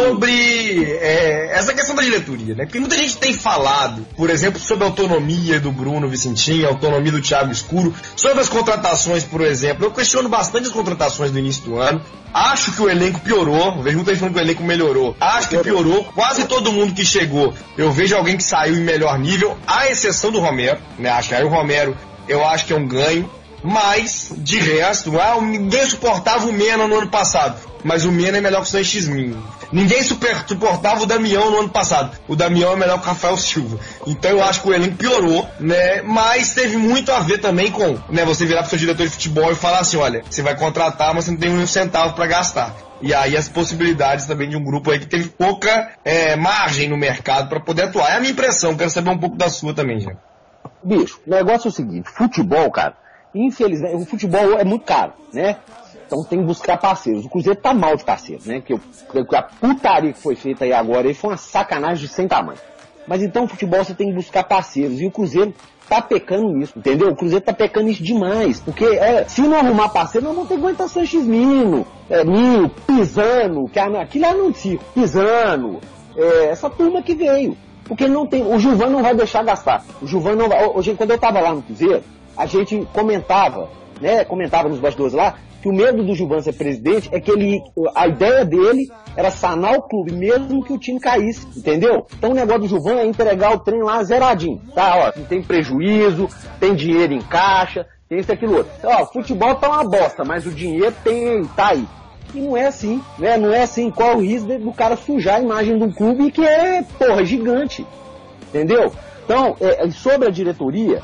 sobre é, essa questão da diretoria, né? Porque muita gente tem falado, por exemplo, sobre a autonomia do Bruno Vicentinho, a autonomia do Thiago Escuro, sobre as contratações, por exemplo. Eu questiono bastante as contratações do início do ano. Acho que o elenco piorou. Vejo muita gente falando que o elenco melhorou. Acho que piorou. Quase todo mundo que chegou, eu vejo alguém que saiu em melhor nível, à exceção do Romero, né? Acho que aí o Romero, eu acho que é um ganho. Mas, de resto, ah, ninguém suportava o Mena no ano passado. Mas o Mena é melhor que o Sanches Minho. Ninguém super, suportava o Damião no ano passado. O Damião é melhor que o Rafael Silva. Então eu acho que o elenco piorou, né? Mas teve muito a ver também com, né, você virar pro seu diretor de futebol e falar assim, olha, você vai contratar, mas você não tem um centavo para gastar. E aí as possibilidades também de um grupo aí que teve pouca é, margem no mercado para poder atuar. É a minha impressão, quero saber um pouco da sua também, gente. Bicho, o negócio é o seguinte, futebol, cara, infelizmente, o futebol é muito caro, né? Então tem que buscar parceiros. O Cruzeiro tá mal de parceiro, né? Que a putaria que foi feita aí agora aí foi uma sacanagem de sem tamanho. Mas então o futebol você tem que buscar parceiros. E o Cruzeiro tá pecando nisso, entendeu? O Cruzeiro tá pecando nisso demais. Porque é, se não arrumar parceiro, nós vamos ter que aguentar Sanches Mino, é, Nil, Pisano, que aquilo lá não tinha. Pisano, é, essa turma que veio. Porque não tem, o Gilvan não vai deixar gastar. O Gilvan não vai. Hoje, quando eu tava lá no Cruzeiro, a gente comentava, né? Comentava nos bastidores lá, que o medo do Gilvan ser presidente é que ele, a ideia dele era sanar o clube, mesmo que o time caísse, entendeu? Então o negócio do Gilvan é entregar o trem lá zeradinho, tá? Ó, não tem prejuízo, tem dinheiro em caixa, tem isso e aquilo outro. Ó, o futebol tá uma bosta, mas o dinheiro tem, tá aí. E não é assim, né? Não é assim. Qual é o risco do cara sujar a imagem do clube que é, porra, gigante, entendeu? Então, é, sobre a diretoria,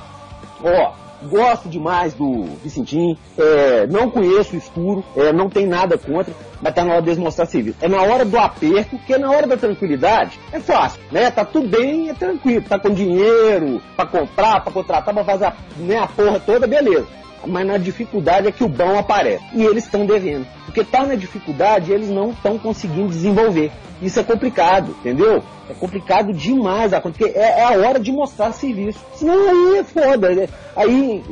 ó, gosto demais do Vicentinho, é, não conheço o escuro, é, não tem nada contra, mas tá na hora de mostrar serviço. É na hora do aperto, que na hora da tranquilidade é fácil, né? Tá tudo bem, é tranquilo, tá com dinheiro pra comprar, pra contratar, pra fazer a, né, a porra toda, beleza. Mas na dificuldade é que o bom aparece. E eles estão devendo. Porque tá na dificuldade e eles não estão conseguindo desenvolver. Isso é complicado, entendeu? É complicado demais, porque é, é a hora de mostrar serviço. Senão aí é foda. Né? Aí,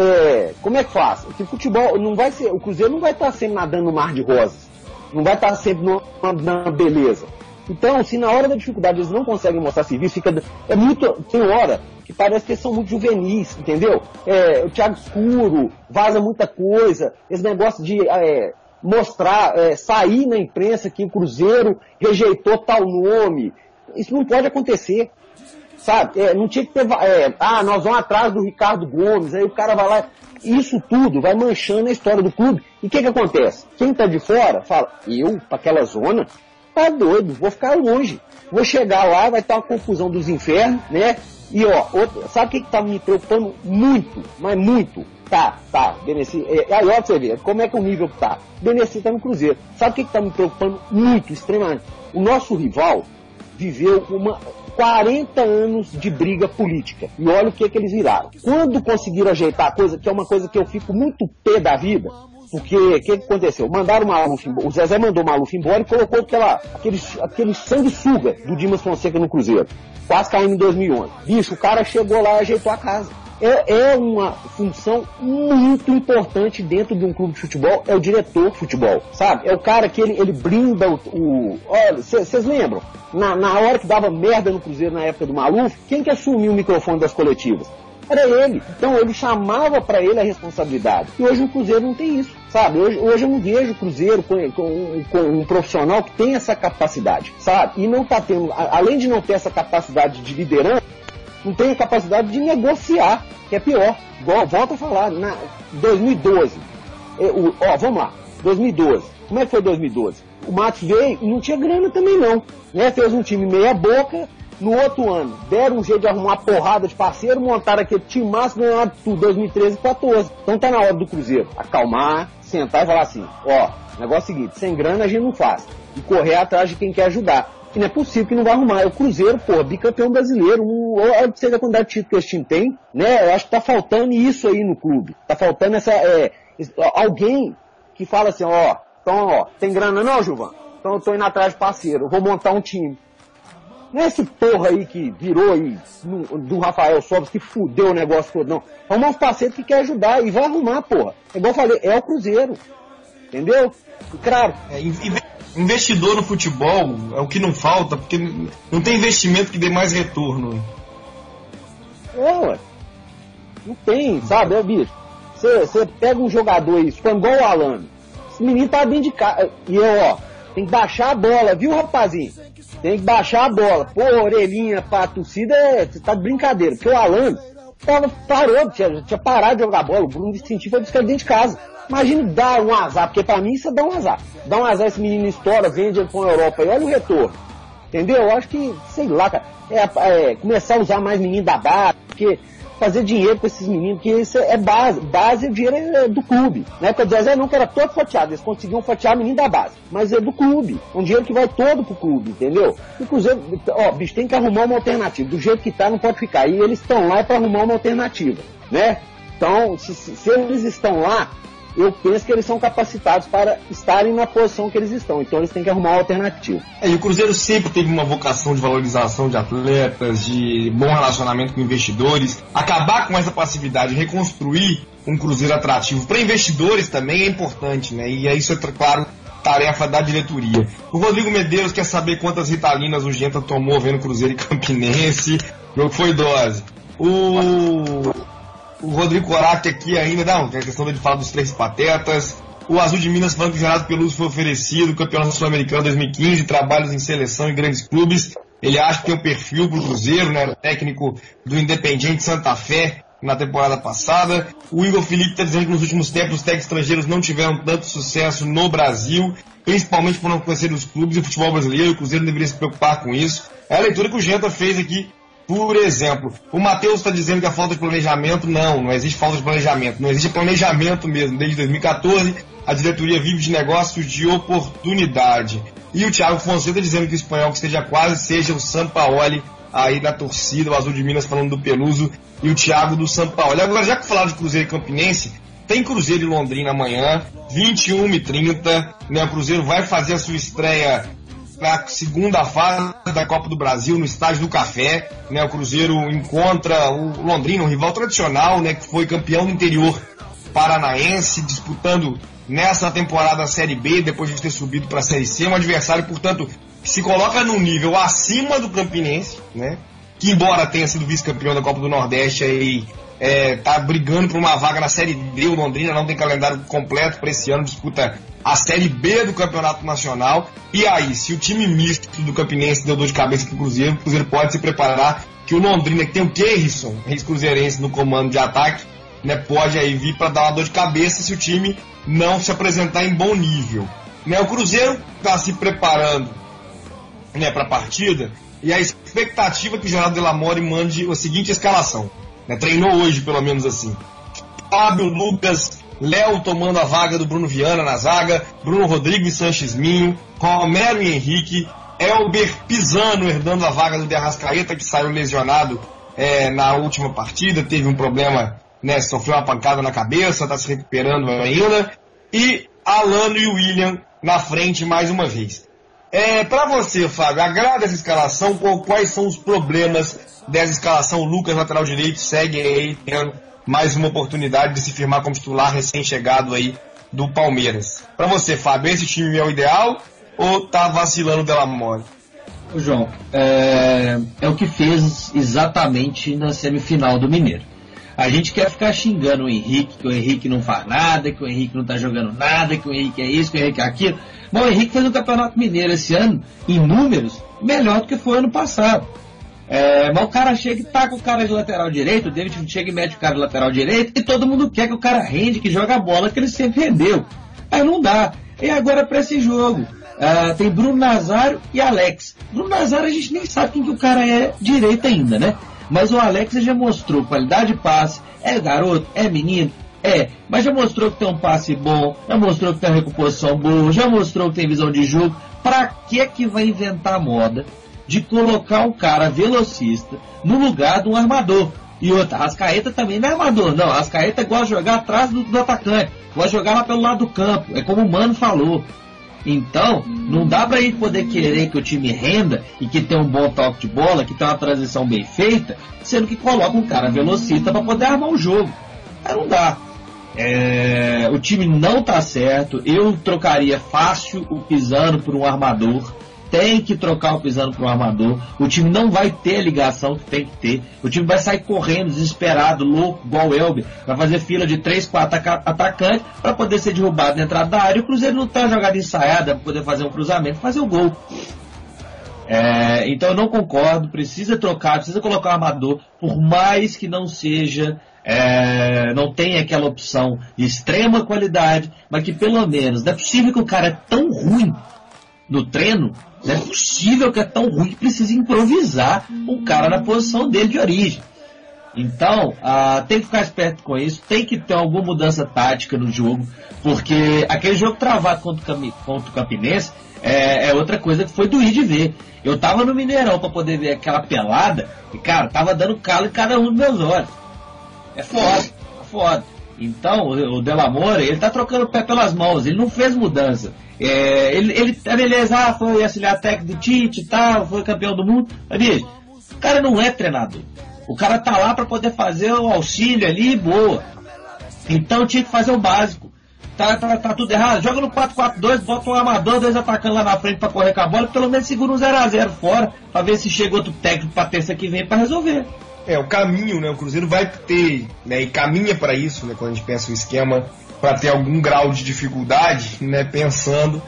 é, como é que faz? Porque futebol não vai ser. O Cruzeiro não vai estar sempre nadando no mar de rosas. Não vai estar sempre numa, numa beleza. Então, se na hora da dificuldade eles não conseguem mostrar serviço, fica. É muito. Tem hora que parece que eles são muito juvenis, entendeu? É, o Thiago Escuro vaza muita coisa, esse negócio de é, mostrar, é, sair na imprensa que o Cruzeiro rejeitou tal nome. Isso não pode acontecer, sabe? É, não tinha que ter. É, ah, nós vamos atrás do Ricardo Gomes, aí o cara vai lá. Isso tudo vai manchando a história do clube. E o que que acontece? Quem tá de fora fala, eu, pra aquela zona, tá doido, vou ficar longe. Vou chegar lá, vai estar uma confusão dos infernos, né? E ó, outro, sabe o que que tá me preocupando muito, mas muito? Tá, tá, Beneci, é, aí ó, pra você ver, como é que o nível tá. Beneci tá no Cruzeiro. Sabe o que que tá me preocupando muito, extremamente? O nosso rival viveu uma quarenta anos de briga política. E olha o que que eles viraram. Quando conseguiram ajeitar a coisa, que é uma coisa que eu fico muito pé da vida, porque o que, que aconteceu? Mandaram o Maluf embora, o Zezé mandou o Maluf embora e colocou aquela, aquele, aquele sanguessuga do Dimas Fonseca no Cruzeiro. Quase caindo em dois mil e onze. Bicho, o cara chegou lá e ajeitou a casa. É, é uma função muito importante dentro de um clube de futebol, é o diretor de futebol, sabe? É o cara que ele, ele brinda o... o olha, vocês lembram? Na, na hora que dava merda no Cruzeiro na época do Maluf, quem que assumiu o microfone das coletivas? Era ele. Então ele chamava pra ele a responsabilidade. E hoje o Cruzeiro não tem isso, sabe? Hoje, hoje eu não vejo o Cruzeiro com, com, com um profissional que tem essa capacidade, sabe? E não tá tendo, além de não ter essa capacidade de liderança, não tem a capacidade de negociar, que é pior. Igual, volta a falar, na dois mil e doze, é, o, ó, vamos lá, dois mil e doze, como é que foi dois mil e doze? O Matos veio e não tinha grana também não, né? Fez um time meia boca. No outro ano, deram um jeito de arrumar uma porrada de parceiro, montaram aquele time máximo, ganharam tudo, dois mil e treze e quatorze. Então tá na hora do Cruzeiro acalmar, sentar e falar assim, ó, negócio é o seguinte, sem grana a gente não faz. E correr atrás de quem quer ajudar. Que não é possível que não vai arrumar. É o Cruzeiro, pô, bicampeão brasileiro. Olha pra você ver a quantidade de título que esse time tem, né? Eu acho que tá faltando isso aí no clube. Tá faltando essa, é, alguém que fala assim, ó, então, ó, tem grana não, Gilvan? Então eu tô indo atrás de parceiro, eu vou montar um time. Não é esse porra aí que virou aí no, do Rafael Sobres que fudeu o negócio todo, não. É um parceiro que quer ajudar e vai arrumar, porra. É igual eu falei, é o Cruzeiro. Entendeu? E claro. É, investidor no futebol é o que não falta, porque não tem investimento que dê mais retorno. É, ué. Não tem, sabe? É, bicho. Você pega um jogador aí, igual o Alano. Esse menino tá dentro de casa. E eu, ó, tem que baixar a bola, viu, rapazinho? Tem que baixar a bola. Pô, orelhinha pra torcida, você tá de brincadeira. Porque o Alan, tava, parou, tinha, tinha parado de jogar bola, o Bruno Vicentinho foi buscar ele dentro de casa. Imagina dar um azar, porque pra mim isso é dar um azar. Dá um azar, esse menino estoura, vende ele pra Europa e olha o retorno. Entendeu? Eu acho que, sei lá, cara, é, é começar a usar mais menino da base, porque fazer dinheiro com esses meninos, porque isso é base, base é dinheiro é do clube. Na época do Zezé não, que era todo fatiado, eles conseguiam fatiar menino da base, mas é do clube, um dinheiro que vai todo pro clube, entendeu? O Cruzeiro, ó, bicho, tem que arrumar uma alternativa, do jeito que tá não pode ficar, e eles estão lá para arrumar uma alternativa, né? Então, se, se, se eles estão lá, eu penso que eles são capacitados para estarem na posição que eles estão. Então eles têm que arrumar uma alternativa. É, e o Cruzeiro sempre teve uma vocação de valorização de atletas, de bom relacionamento com investidores. Acabar com essa passividade, reconstruir um Cruzeiro atrativo para investidores também é importante, né? E isso é, claro, tarefa da diretoria. O Rodrigo Medeiros quer saber quantas Ritalinas o Genta tomou vendo Cruzeiro e Campinense. O jogo foi dose. O... O Rodrigo Corac aqui ainda, não, tem a questão de falar dos três patetas. O Azul de Minas falando que o Gerardo Peluso foi oferecido, campeão sul-americano dois mil e quinze, trabalhos em seleção em grandes clubes. Ele acha que tem um perfil pro Cruzeiro, né? Técnico do Independiente Santa Fé na temporada passada. O Igor Felipe está dizendo que nos últimos tempos os técnicos estrangeiros não tiveram tanto sucesso no Brasil, principalmente por não conhecer os clubes e o futebol brasileiro. O Cruzeiro deveria se preocupar com isso. É a leitura que o Genta fez aqui. Por exemplo, o Matheus está dizendo que a falta de planejamento, não, não existe falta de planejamento, não existe planejamento mesmo. Desde dois mil e quatorze, a diretoria vive de negócios de oportunidade. E o Thiago Fonseca dizendo que o espanhol que esteja quase seja o Sampaoli aí na torcida, o Azul de Minas falando do Peluso e o Thiago do Sampaoli. Agora, já que falaram de Cruzeiro e Campinense, tem Cruzeiro e Londrina amanhã, vinte e uma e trinta, né? O Cruzeiro vai fazer a sua estreia na segunda fase da Copa do Brasil, no Estádio do Café, né? O Cruzeiro encontra o Londrina, um rival tradicional, né? Que foi campeão do interior paranaense, disputando nessa temporada a Série B, depois de ter subido para a Série C, um adversário, portanto, que se coloca num nível acima do Campinense, né? Que embora tenha sido vice-campeão da Copa do Nordeste, aí é, tá brigando por uma vaga na Série D. O Londrina não tem calendário completo para esse ano, disputa a Série B do Campeonato Nacional. E aí, se o time misto do Campinense deu dor de cabeça pro Cruzeiro, o Cruzeiro pode se preparar que o Londrina, que tem o Keirson, ex-cruzeirense, no comando de ataque, né, pode aí vir para dar uma dor de cabeça se o time não se apresentar em bom nível. Né, o Cruzeiro está se preparando, né, para a partida, e a expectativa é que o Geraldo Delamore mande a seguinte escalação. Né, treinou hoje, pelo menos assim. Fábio, Lucas, Léo tomando a vaga do Bruno Viana na zaga, Bruno Rodrigo e Sanches Minho, Romero e Henrique, Elber Pisano herdando a vaga do De Arrascaeta, que saiu lesionado é, na última partida, teve um problema, né, sofreu uma pancada na cabeça, está se recuperando ainda, e Alano e William na frente mais uma vez. É, para você, Fábio, agrada essa escalação? Quais são os problemas dessa escalação? O Lucas, lateral direito, segue aí tendo mais uma oportunidade de se firmar como titular recém-chegado aí do Palmeiras. Para você, Fábio, esse time é o ideal ou tá vacilando o Delamore? Ô João, é, é o que fez exatamente na semifinal do Mineiro. A gente quer ficar xingando o Henrique, que o Henrique não faz nada, que o Henrique não tá jogando nada, que o Henrique é isso, que o Henrique é aquilo. Bom, o Henrique fez um Campeonato Mineiro esse ano, em números, melhor do que foi ano passado. É, mas o cara chega e taca o cara de lateral direito, o David chega e mete o cara de lateral direito, e todo mundo quer que o cara rende, que joga a bola, que ele sempre rendeu. Aí não dá. E agora para esse jogo, uh, tem Bruno Nazário e Alex. Bruno Nazário a gente nem sabe quem que o cara é direito ainda, né? Mas o Alex já mostrou qualidade de passe, é garoto, é menino, é, mas já mostrou que tem um passe bom, já mostrou que tem uma recomposição boa, já mostrou que tem visão de jogo. Pra que que vai inventar moda de colocar um cara velocista no lugar de um armador? E outra, Arrascaeta também não é armador, não. Arrascaeta gosta de jogar atrás do, do atacante, gosta de jogar lá pelo lado do campo, é como o Mano falou. Então, não dá pra gente poder querer que o time renda e que tenha um bom toque de bola, que tenha uma transição bem feita, sendo que coloca um cara velocista pra poder armar o jogo. Aí não dá. É, o time não tá certo. Eu trocaria fácil o Pisano por um armador. Tem que trocar o Pisano por um armador. O time não vai ter a ligação que tem que ter. O time vai sair correndo, desesperado, louco, igual o Elber. Vai fazer fila de três, quatro atacantes para poder ser derrubado na entrada da área. E o Cruzeiro não tá jogada ensaiada para poder fazer um cruzamento, fazer o gol. É, então eu não concordo, precisa trocar, precisa colocar o armador, por mais que não seja, é, não tenha aquela opção de extrema qualidade, mas que pelo menos, não é possível que o cara é tão ruim no treino, não é possível que é tão ruim que precisa improvisar um cara na posição dele de origem. Então, ah, tem que ficar esperto com isso, tem que ter alguma mudança tática no jogo, porque aquele jogo travado contra o, contra o Campinense é, é outra coisa que foi doído de ver. Eu tava no Mineirão para poder ver aquela pelada e, cara, tava dando calo em cada um dos meus olhos. É foda, é foda. Então, o, o Delamore, ele tá trocando o pé pelas mãos, ele não fez mudança. É, ele, ele, beleza, ah, foi auxiliar técnico do Tite e tal, foi campeão do mundo. Mas, bicho, o cara não é treinador. O cara tá lá para poder fazer o auxílio ali, boa. Então tinha que fazer o básico. Tá, tá, tá tudo errado. Joga no quatro quatro dois, bota um armador, dois atacando lá na frente para correr com a bola, pelo menos segura um zero a zero fora, para ver se chega outro técnico para terça que vem para resolver. É, o caminho, né? O Cruzeiro vai ter, né? E caminha para isso, né? Quando a gente pensa o esquema, para ter algum grau de dificuldade, né? Pensando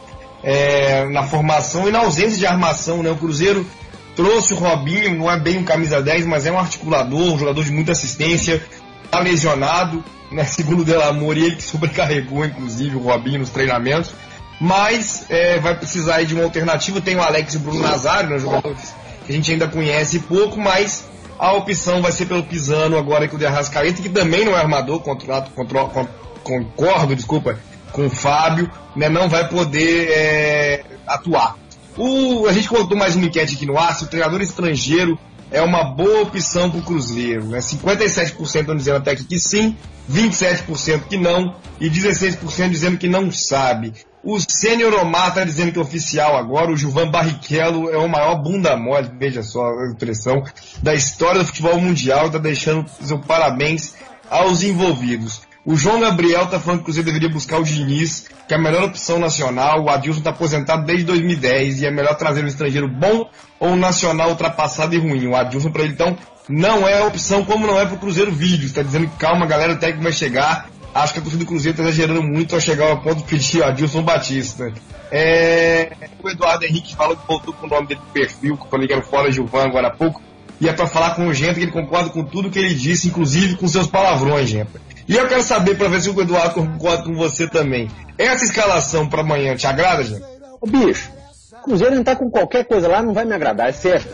é, na formação e na ausência de armação, né? O Cruzeiro trouxe o Robinho, não é bem um camisa dez, mas é um articulador, um jogador de muita assistência, tá lesionado, né? Segundo o Delamore, ele que sobrecarregou, inclusive, o Robinho nos treinamentos, mas é, vai precisar aí de uma alternativa. Tem o Alex e o Bruno Nazário, né? Jogadores que a gente ainda conhece pouco, mas a opção vai ser pelo Pisano, agora que o De Arrascaeta, que também não é armador, contrato, control, con, concordo, desculpa, com o Fábio, né? Não vai poder é, atuar. O, a gente colocou mais uma enquete aqui no ar, se o treinador estrangeiro é uma boa opção para o Cruzeiro, né? cinquenta e sete por cento estão dizendo até aqui que sim, vinte e sete por cento que não e dezesseis por cento dizendo que não sabe. O Sênior Omar está dizendo que é oficial agora, o Gilvan Barrichello é o maior bunda mole, veja só a expressão, da história do futebol mundial, está deixando seu parabéns aos envolvidos. O João Gabriel está falando que o Cruzeiro deveria buscar o Diniz, que é a melhor opção nacional. O Adilson está aposentado desde dois mil e dez e é melhor trazer um estrangeiro bom ou um nacional ultrapassado e ruim. O Adilson, para ele, então, não é opção, como não é para o Cruzeiro Vídeos. Está dizendo que calma, galera, o técnico vai chegar. Acho que a torcida do Cruzeiro está exagerando muito ao chegar ao ponto de pedir o Adilson Batista. É... O Eduardo Henrique falou que voltou com o nome dele do perfil, que eu falei que era o Fora Gilvan agora há pouco. E é para falar com o Genta que ele concorda com tudo que ele disse, inclusive com seus palavrões, Genta. E eu quero saber, para ver se o Eduardo concorda com você também. Essa escalação para amanhã te agrada, Genta? Ô, bicho, o Cruzeiro entrar com qualquer coisa lá não vai me agradar, é sério.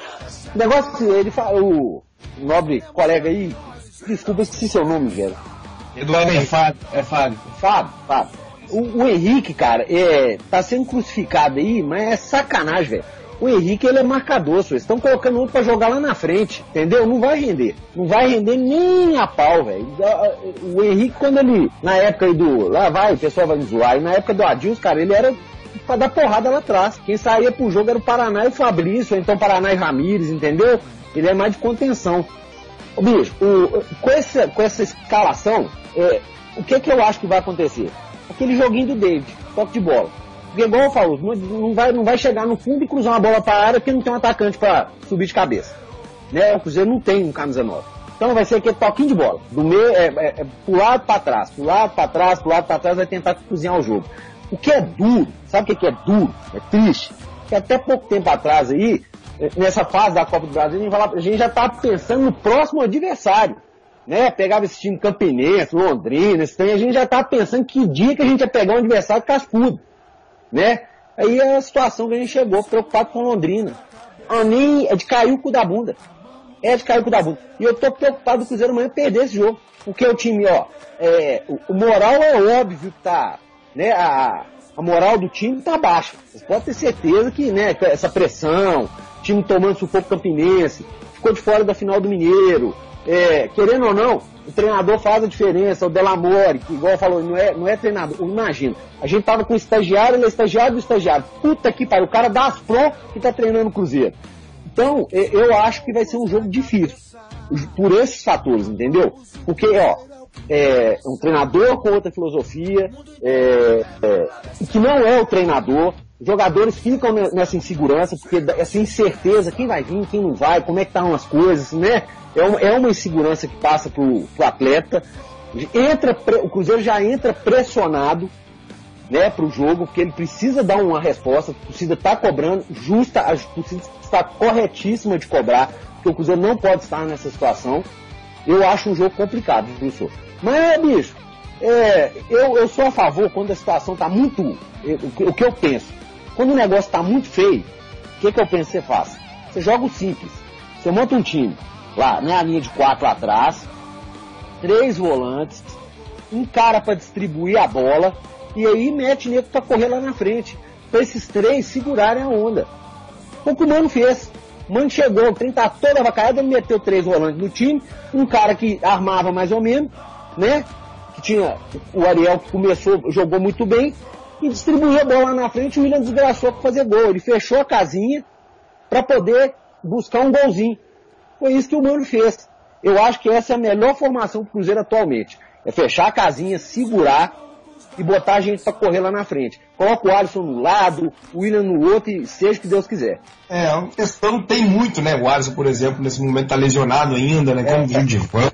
O negócio que ele fala, o nobre colega aí, desculpa, esqueci seu nome, velho. Eduardo Henrique. É Fábio, é Fábio. Fábio, Fábio. O, o Henrique, cara, é, tá sendo crucificado aí, mas é sacanagem, velho. O Henrique, ele é marcador, vocês estão colocando outro pra jogar lá na frente, entendeu? Não vai render. Não vai render nem a pau, velho. O Henrique, quando ele, na época aí do, lá vai, o pessoal vai me zoar, e na época do Adilson, cara, ele era pra dar porrada lá atrás. Quem saía pro jogo era o Paraná e o Fabrício, ou então Paraná e Ramírez, entendeu? Ele é mais de contenção. Ô, bicho, o, com, essa, com essa escalação, é, o que que eu acho que vai acontecer? Aquele joguinho do David, toque de bola. Porque, igual eu falo, não, não, vai, não vai chegar no fundo e cruzar uma bola para a área porque não tem um atacante para subir de cabeça. Né? O Cruzeiro não tem um camisa nove. Então vai ser aquele toquinho de bola. Do meio, é, é, é pro lado para trás, pro lado para trás, pro lado para trás, vai tentar cozinhar o jogo. O que é duro, sabe o que é duro? É triste. Que até pouco tempo atrás aí, nessa fase da Copa do Brasil, a gente já estava pensando no próximo adversário. Né? Pegava esse time Campinense, Londrina, esse trem, a gente já estava pensando que dia que a gente ia pegar um adversário cascudo. Né? Aí é a situação que a gente chegou, preocupado com Londrina. A mim é de cair o cu da bunda. É de cair o cu da bunda. E eu tô preocupado do Cruzeiro amanhã perder esse jogo. Porque o time, ó, é, o, o moral é óbvio que tá, né, a, a moral do time tá baixa. Vocês podem ter certeza que, né, essa pressão, time tomando sufoco Campinense, ficou de fora da final do Mineiro. É, querendo ou não, o treinador faz a diferença, o Delamore, que igual falou, não é, não é treinador. Imagina, a gente tava com o estagiário, ele é estagiário do estagiário. Puta que pariu, o cara da Aspro que tá treinando o Cruzeiro. Então, eu acho que vai ser um jogo difícil, por esses fatores, entendeu? Porque, ó, é um treinador com outra filosofia, é, é, que não é o treinador. Os jogadores ficam nessa insegurança, porque essa incerteza, quem vai vir, quem não vai, como é que estão as coisas, né? É uma, é uma insegurança que passa pro, pro atleta. Entra, o Cruzeiro já entra pressionado, né, para o jogo, porque ele precisa dar uma resposta, a torcida está cobrando, justa, a torcida está corretíssima de cobrar, porque o Cruzeiro não pode estar nessa situação. Eu acho um jogo complicado, professor. Mas, bicho, é, eu, eu sou a favor quando a situação está muito... Eu, o que eu penso? Quando o negócio está muito feio, o que, que eu penso que você faz? Você joga o simples. Você monta um time, lá, né, a linha de quatro lá atrás, três volantes, um cara para distribuir a bola, e aí mete nego para correr lá na frente, para esses três segurarem a onda. Foi o que o Mano fez. O Mano chegou, o trem tá toda vacaiada, ele meteu três volantes no time, um cara que armava mais ou menos, né? Que tinha o Ariel, que começou, jogou muito bem, e distribuiu a bola lá na frente, e o William desgraçou para fazer gol. Ele fechou a casinha para poder buscar um golzinho. Foi isso que o Mano fez. Eu acho que essa é a melhor formação do Cruzeiro atualmente. É fechar a casinha, segurar e botar a gente para correr lá na frente. Coloca o Alisson no lado, o William no outro e seja o que Deus quiser. É, a questão não tem muito, né? O Alisson, por exemplo, nesse momento tá lesionado ainda, né? Como o Gildivan,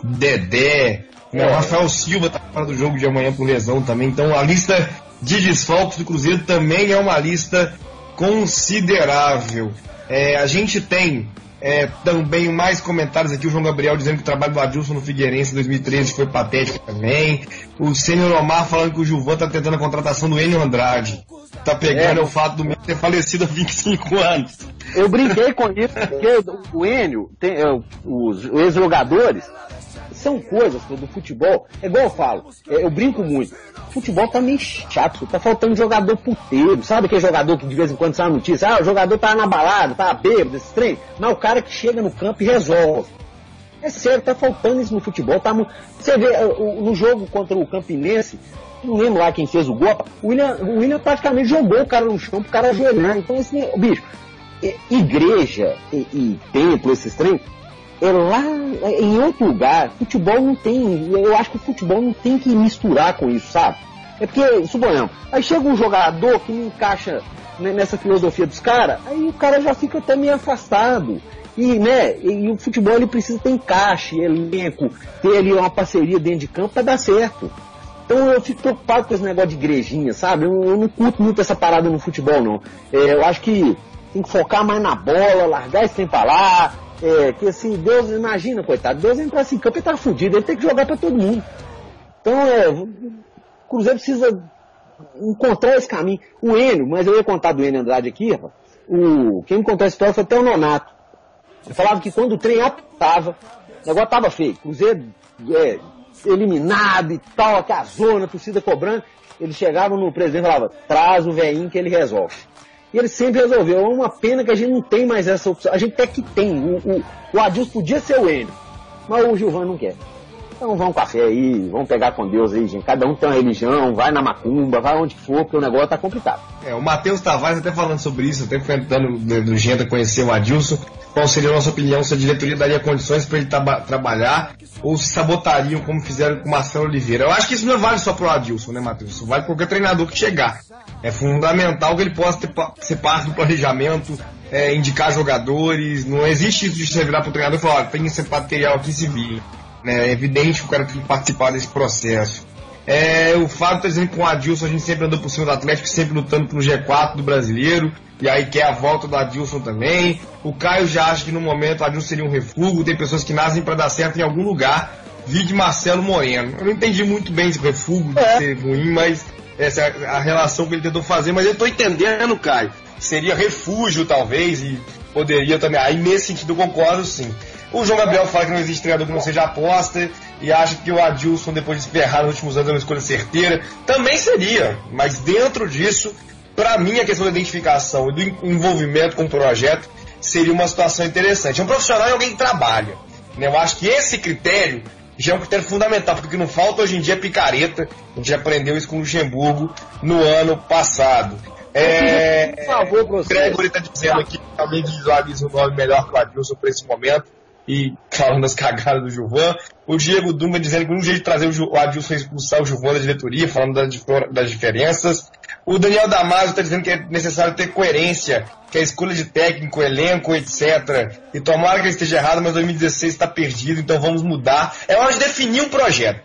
Dedé, né? O Rafael Silva tá fora do jogo de amanhã por lesão também. Então a lista de desfalques do Cruzeiro também é uma lista considerável. É, a gente tem é, também mais comentários aqui, o João Gabriel dizendo que o trabalho do Adilson no Figueirense em dois mil e treze foi patético também. O Sênior Omar falando que o Gilvan tá tentando a contratação do Enio Andrade. Tá pegando é. o fato do Menino ter falecido há vinte e cinco anos. Eu brinquei com isso, porque o Enio, tem, os, os ex-jogadores, são coisas do futebol, é igual eu falo, eu brinco muito, o futebol tá meio chato, tá faltando jogador puteiro, sabe aquele jogador que de vez em quando sai a notícia, ah, o jogador tá na balada, tá bêbado, esse trem, mas o cara que chega no campo e resolve. É sério, tá faltando isso no futebol, tá muito... Você vê, no jogo contra o Campinense, não lembro lá quem fez o gol, o William, o William praticamente jogou o cara no chão pro cara ajoelhar, então esse, bicho, igreja e, e templo, esses trem, é lá em outro lugar. Futebol não tem, eu acho que o futebol não tem que misturar com isso, sabe? É porque, suponhamos, aí chega um jogador que não encaixa nessa filosofia dos caras, aí o cara já fica até meio afastado. E, né, e o futebol ele precisa ter encaixe, elenco, ter ali uma parceria dentro de campo para dar certo. Então eu fico preocupado com esse negócio de igrejinha, sabe? Eu, eu não curto muito essa parada no futebol, não. É, eu acho que tem que focar mais na bola, largar esse tempo pra lá. É, que assim, Deus, imagina, coitado, Deus entrar assim em campo e tá fudido, ele tem que jogar pra todo mundo. Então, é, o Cruzeiro precisa encontrar esse caminho. O Enio, mas eu ia contar do Enio Andrade aqui, rapaz, o, quem me contou a história foi até o Nonato. Ele falava que quando o trem apitava, o negócio tava feio, Cruzeiro é, eliminado e tal, aqui a zona, a torcida cobrando, ele chegava no presidente e falava, traz o velhinho que ele resolve. E ele sempre resolveu. É uma pena que a gente não tem mais essa opção. A gente até que tem. O, o, o Adilson podia ser o Enio, mas o Gilvan não quer. Então vamos com a fé aí, vamos pegar com Deus aí, gente. Cada um tem uma religião, vai na macumba, vai onde for, porque o negócio tá complicado. É, o Matheus Tavares até falando sobre isso, até enfrentando do, do Genta conhecer o Adilson. Qual seria a nossa opinião se a diretoria daria condições para ele tra- trabalhar ou se sabotariam como fizeram com o Marcelo Oliveira? Eu acho que isso não vale só pro Adilson, né, Matheus? Isso vale para qualquer treinador que chegar. É fundamental que ele possa ter, ser parte do planejamento, é, indicar jogadores. Não existe isso de você virar pro treinador e falar, tem esse material aqui, se vira. É evidente que o cara tem que participar desse processo. É, o Fábio está dizendo que com o Adilson a gente sempre andou por cima do Atlético, sempre lutando pelo G quatro do Brasileiro, e aí quer a volta do Adilson também. O Caio já acha que no momento o Adilson seria um refúgio, tem pessoas que nascem para dar certo em algum lugar, vide Marcelo Moreno. Eu não entendi muito bem esse refúgio, de ser ruim, mas essa é a relação que ele tentou fazer, mas eu estou entendendo, Caio. Seria refúgio talvez, e poderia também, aí nesse sentido eu concordo sim. O João Gabriel fala que não existe treinador que não seja aposta e acha que o Adilson, depois de se ferrar nos últimos anos, é uma escolha certeira. Também seria, mas dentro disso, para mim, a questão da identificação e do envolvimento com o projeto seria uma situação interessante. É um profissional e alguém que trabalha. Né? Eu acho que esse critério já é um critério fundamental, porque o que não falta hoje em dia é picareta. A gente já aprendeu isso com o Luxemburgo no ano passado. É, por favor, o Gregory está dizendo aqui que alguém visualiza o nome melhor que o Adilson para esse momento. E falando das cagadas do Gilvan. O Diego Dunga dizendo que um jeito de trazer o Adilson é expulsar o Gilvan da diretoria, falando das diferenças. O Daniel Damasio está dizendo que é necessário ter coerência, que a escolha de técnico, elenco, etcétera. E tomara que ele esteja errado, mas dois mil e dezesseis está perdido, então vamos mudar. É hora de definir um projeto.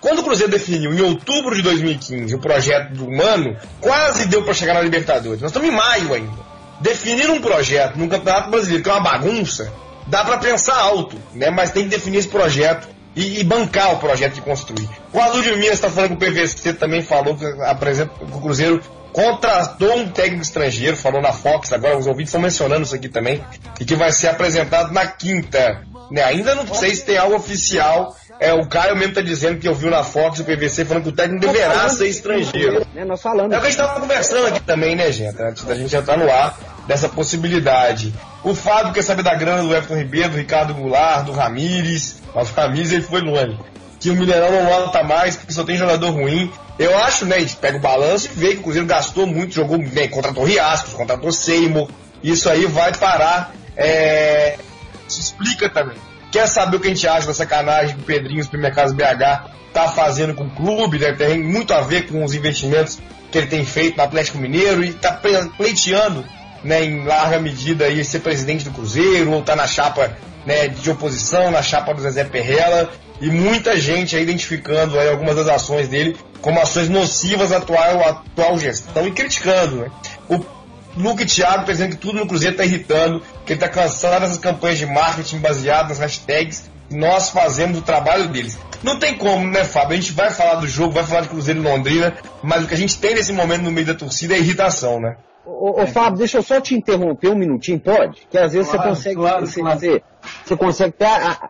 Quando o Cruzeiro definiu em outubro de dois mil e quinze o projeto do Mano, quase deu para chegar na Libertadores. Nós estamos em maio ainda. Definir um projeto num Campeonato Brasileiro, que é uma bagunça, dá para pensar alto, né? Mas tem que definir esse projeto e, e bancar o projeto de construir. O Alúdio Minas está falando que o P V C também falou que, apresenta, que o Cruzeiro contratou um técnico estrangeiro, falou na Fox, agora os ouvintes estão mencionando isso aqui também, e que vai ser apresentado na quinta. Né? Ainda não sei se tem algo oficial. É, o Caio mesmo está dizendo que ouviu na Fox o P V C falando que o técnico deverá ser estrangeiro. Né? Nós falamos. É o que a gente estava conversando aqui também, né, gente? Antes da gente entrar no ar, dessa possibilidade. O Fábio quer saber da grana do Everton Ribeiro, do Ricardo Goulart, do Ramires. Mas o Ramires ele foi longe. Que o Mineirão não lota mais porque só tem jogador ruim. Eu acho, né, a gente pega o balanço e vê que o Cruzeiro gastou muito, jogou bem, contratou Riascos, contratou Seymour. Isso aí vai parar. É... Isso explica também. Quer saber o que a gente acha da sacanagem que o Pedrinho, o Supermercados B H, tá fazendo com o clube? Deve ter muito a ver com os investimentos que ele tem feito no Atlético Mineiro e tá pleiteando, né, em larga medida aí, ser presidente do Cruzeiro, ou tá na chapa, né, de oposição, na chapa do Zezé Perrella, e muita gente aí identificando aí algumas das ações dele como ações nocivas à atual, à atual gestão e criticando, né? O Luca e Thiago dizendo que tudo no Cruzeiro está irritando, que ele está cansado dessas campanhas de marketing baseadas nas hashtags, e nós fazemos o trabalho deles. Não tem como, né, Fábio? A gente vai falar do jogo, vai falar de Cruzeiro e Londrina, mas o que a gente tem nesse momento no meio da torcida é irritação, né? Ô, ô Fábio, deixa eu só te interromper um minutinho, pode? Que às vezes claro, você consegue claro, você, claro. Você, você consegue até a, a,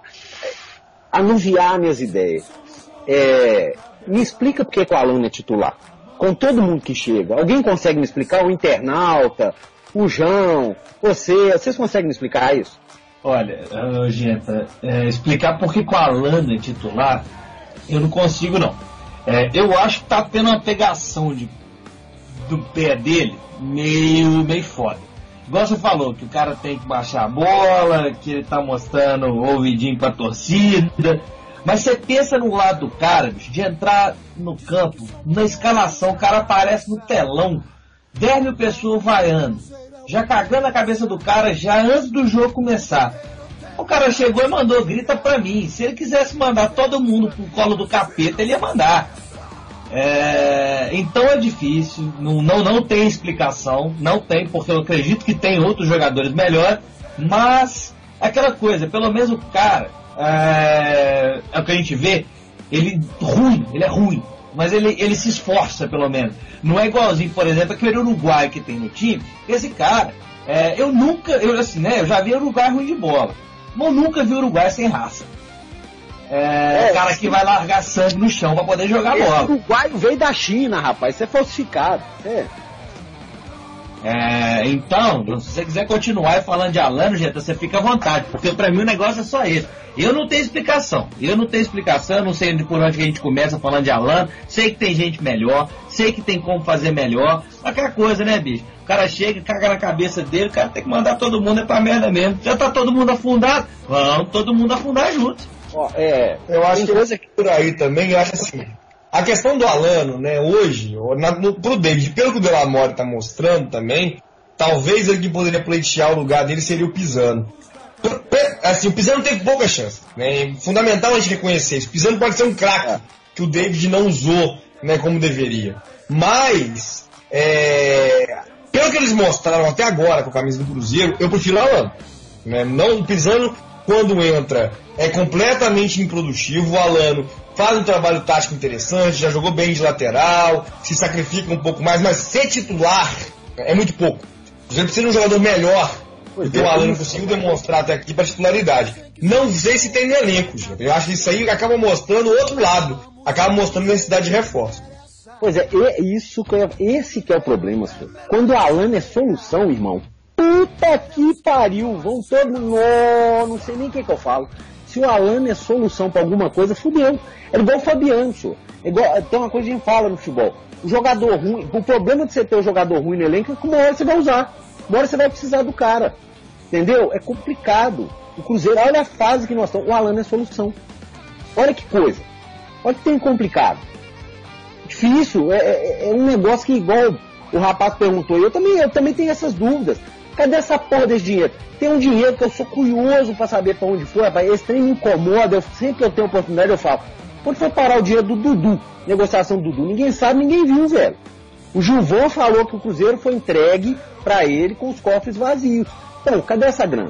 anuviar minhas ideias. É, me explica por que o Alan é titular. Com todo mundo que chega. Alguém consegue me explicar? O internauta, o João, você, vocês conseguem me explicar isso? Olha, uh, Genta, é, explicar por que o Alan é titular, eu não consigo não. É, eu acho que tá tendo uma pegação de, do pé dele meio, meio foda. Igual você falou, que o cara tem que baixar a bola, que ele tá mostrando o ouvidinho pra torcida. Mas você pensa no lado do cara, bicho, de entrar no campo, na escalação, o cara aparece no telão, dez mil pessoas vaiando, já cagando a cabeça do cara já antes do jogo começar. O cara chegou e mandou, grita pra mim. Se ele quisesse mandar todo mundo pro colo do capeta, ele ia mandar. É, então é difícil, não, não, não tem explicação, não tem, porque eu acredito que tem outros jogadores melhores, mas aquela coisa, pelo menos o cara, é, é o que a gente vê, ele ruim, ele é ruim, mas ele, ele se esforça pelo menos. Não é igualzinho, por exemplo, aquele Uruguai que tem no time. Esse cara, é, eu nunca, eu assim, né, eu já vi Uruguai ruim de bola, mas eu nunca vi Uruguai sem raça. É, é, cara que vai largar sangue no chão pra poder jogar esse bola. O uruguaio veio da China, rapaz, isso é falsificado. É. É, então, se você quiser continuar falando de Alano, gente, você fica à vontade, porque pra mim o negócio é só esse. Eu não tenho explicação, eu não tenho explicação, não sei por onde que a gente começa falando de Alano, sei que tem gente melhor, sei que tem como fazer melhor, aquela coisa, né, bicho? O cara chega, caga na cabeça dele, o cara tem que mandar todo mundo é pra merda mesmo. Já tá todo mundo afundado? Vamos todo mundo afundar junto. Ó, é, eu acho que por aí também, eu acho assim, a questão do Alano, né, hoje, na, no, pro David, pelo que o Delamore tá mostrando também, talvez ele que poderia pleitear o lugar dele seria o Pisano. Assim, o Pisano teve pouca chance, né, é fundamental a gente reconhecer isso. O Pisano pode ser um craque que o David não usou, né, como deveria. Mas, é, pelo que eles mostraram até agora com a camisa do Cruzeiro, eu prefiro o Alano. Né, não, o Pisano, quando entra, é completamente improdutivo. O Alano faz um trabalho tático interessante, já jogou bem de lateral, se sacrifica um pouco mais, mas ser titular é muito pouco. Você precisa de um jogador melhor do que o Alano conseguiu demonstrar até aqui para titularidade. Não sei se tem no elenco, gente. Eu acho que isso aí acaba mostrando o outro lado, acaba mostrando necessidade de reforço. Pois é, é isso que é, esse que é o problema, senhor. Quando o Alano é solução, irmão, puta que pariu, vão todo mundo, não, não sei nem o que, que eu falo. Se o Alano é solução pra alguma coisa, fudeu. É igual o Fabiano, senhor. É igual, tem uma coisa que a gente fala no futebol. O jogador ruim, o problema de você ter um jogador ruim no elenco é que uma hora você vai usar. Uma hora você vai precisar do cara. Entendeu? É complicado. O Cruzeiro, olha a fase que nós estamos. O Alano é solução. Olha que coisa. Olha que tem complicado. Difícil. É, é, é um negócio que, igual o rapaz perguntou, eu também, eu também tenho essas dúvidas. Cadê essa porra desse dinheiro? Tem um dinheiro que eu sou curioso pra saber pra onde foi, rapaz. Esse trem me incomoda. Eu, sempre que eu tenho oportunidade eu falo, Quando foi parar o dinheiro do Dudu, negociação do Dudu, ninguém sabe, ninguém viu, velho. O Gilvão falou que o Cruzeiro foi entregue para ele com os cofres vazios. Então, cadê essa grana?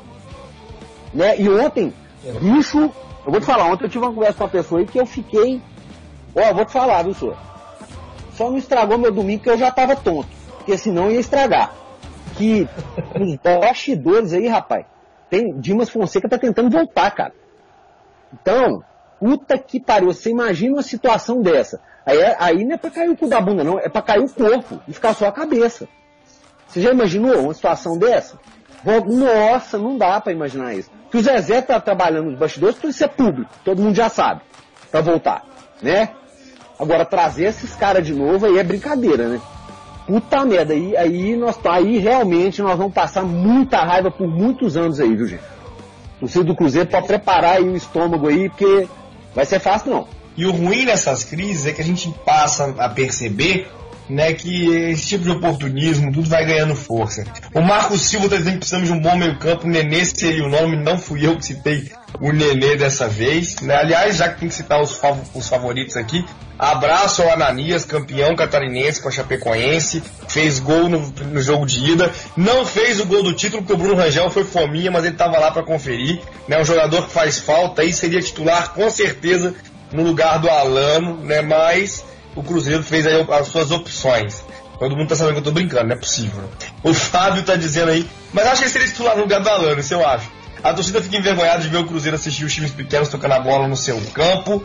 Né? E ontem, bicho, eu vou te falar, ontem eu tive uma conversa com uma pessoa aí que eu fiquei... Ó, eu vou te falar, viu, senhor? Só não estragou meu domingo porque eu já tava tonto, porque senão ia estragar. Que os bastidores aí, rapaz, tem, Dimas Fonseca tá tentando voltar, cara. Então, puta que pariu, você imagina uma situação dessa. Aí, aí não é pra cair o cu da bunda, não, é pra cair o corpo e ficar só a cabeça. Você já imaginou uma situação dessa? Nossa, não dá pra imaginar isso. Que o Zezé tá trabalhando nos bastidores, tudo isso é público, todo mundo já sabe, pra voltar, né? Agora, trazer esses caras de novo aí é brincadeira, né? Puta merda, aí, aí, nós, aí realmente nós vamos passar muita raiva por muitos anos aí, viu, gente? O torcedor do Cruzeiro pode preparar aí o estômago aí, porque vai ser fácil não. E o ruim nessas crises é que a gente passa a perceber, né, que esse tipo de oportunismo, tudo vai ganhando força. O Marcos Silva está dizendo que precisamos de um bom meio campo, o Nenê seria o nome, não fui eu que citei o Nenê dessa vez, né? Aliás, já que tem que citar os, fav os favoritos aqui, abraço ao Ananias, campeão catarinense com a Chapecoense, fez gol no, no jogo de ida, não fez o gol do título porque o Bruno Rangel foi fominha, mas ele estava lá para conferir, né? Um jogador que faz falta aí, seria titular com certeza no lugar do Alano, né? Mas o Cruzeiro fez aí as suas opções. Todo mundo tá sabendo que eu tô brincando, não é possível. O Fábio tá dizendo aí, mas acho que ele seria titular no lugar do Alano, isso eu acho. A torcida fica envergonhada de ver o Cruzeiro assistir os times pequenos tocando a bola no seu campo.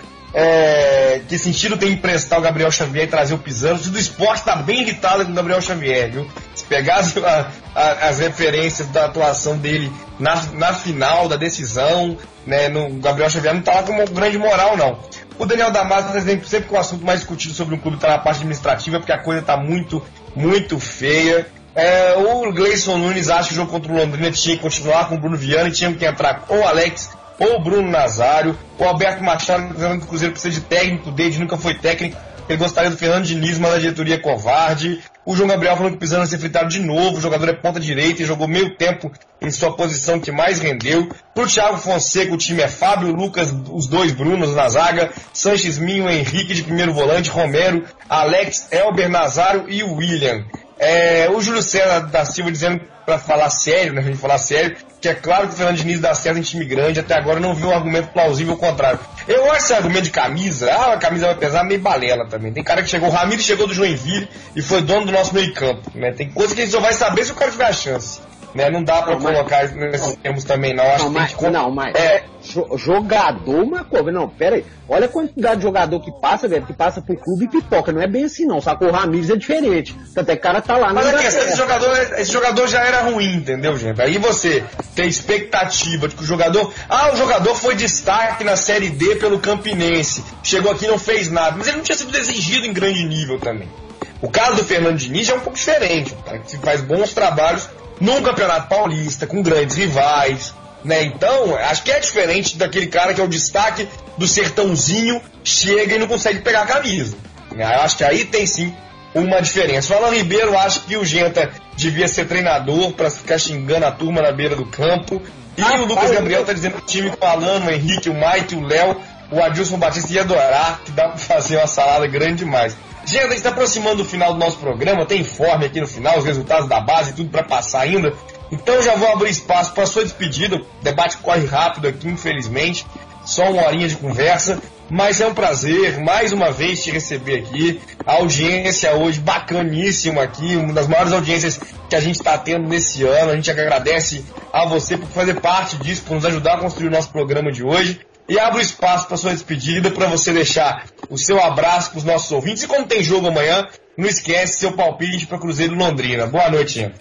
É, que sentido tem emprestar o Gabriel Xavier e trazer o Pisano? O do esporte tá bem irritado com o Gabriel Xavier, viu? Se pegasse a, a, as referências da atuação dele na, na final da decisão, né, no, o Gabriel Xavier não tá lá com uma grande moral, não. O Daniel Damasio, por exemplo, sempre que o assunto mais discutido sobre um clube está na parte administrativa, porque a coisa está muito, muito feia. É, o Gleison Nunes acha que o jogo contra o Londrina tinha que continuar com o Bruno Viana e tinha que entrar ou o Alex ou o Bruno Nazário. O Alberto Machado dizendo que o Cruzeiro precisa de técnico, o Deide nunca foi técnico, ele gostaria do Fernando Diniz, mas a diretoria é covarde. O João Gabriel falando que o Pisano vai ser fritado de novo, o jogador é ponta direita e jogou meio tempo em sua posição que mais rendeu. Pro Thiago Fonseca o time é Fábio, Lucas, os dois Brunos na zaga, Sanches, Minho, Henrique de primeiro volante, Romero, Alex, Elber, Nazário e o William. É, o Júlio César da Silva dizendo, pra falar sério, né, a gente falar sério, que é claro que o Fernando Diniz dá certo em time grande, até agora não viu um argumento plausível ao contrário. Eu acho esse argumento de camisa, ah, a camisa vai pesar, meio balela também. Tem cara que chegou, o Ramiro chegou do Joinville e foi dono do nosso meio campo, né? Tem coisa que a gente só vai saber se o cara tiver a chance. Né? Não dá pra não, colocar mas... nesses termos também, não. Acho não, que mas, tem que... não, mas é... jogador, uma coisa. Não, pera aí. Olha a quantidade de jogador que passa, velho, que passa pro clube e pipoca. Não é bem assim, não. Sacou? O Ramires é diferente. Tanto é que o cara tá lá. Mas a questão desse jogador, esse jogador já era ruim, entendeu, gente? Aí você tem expectativa de que o jogador... Ah, o jogador foi destaque na Série D pelo Campinense. Chegou aqui e não fez nada. Mas ele não tinha sido exigido em grande nível também. O caso do Fernando Diniz é um pouco diferente. O cara que faz bons trabalhos num campeonato paulista, com grandes rivais, né? Então, acho que é diferente daquele cara que é o destaque do sertãozinho, chega e não consegue pegar a camisa. Eu acho que aí tem sim uma diferença. O Alan Ribeiro acha que o Genta devia ser treinador para ficar xingando a turma na beira do campo. E ah, o Lucas pai, Gabriel tá dizendo que o time com o Alan, o Henrique, o Mike, o Léo, o Adilson Batista ia adorar, que dá para fazer uma salada grande demais. Gente, a gente está aproximando do final do nosso programa, tem informe aqui no final, os resultados da base, tudo para passar ainda. Então já vou abrir espaço para sua despedida. O debate corre rápido aqui, infelizmente, só uma horinha de conversa, mas é um prazer, mais uma vez, te receber aqui. A audiência hoje bacaníssima aqui, uma das maiores audiências que a gente está tendo nesse ano. A gente agradece a você por fazer parte disso, por nos ajudar a construir o nosso programa de hoje. E abro espaço para sua despedida, para você deixar o seu abraço para os nossos ouvintes. E como tem jogo amanhã, não esquece seu palpite para Cruzeiro Londrina. Boa noite, Genta.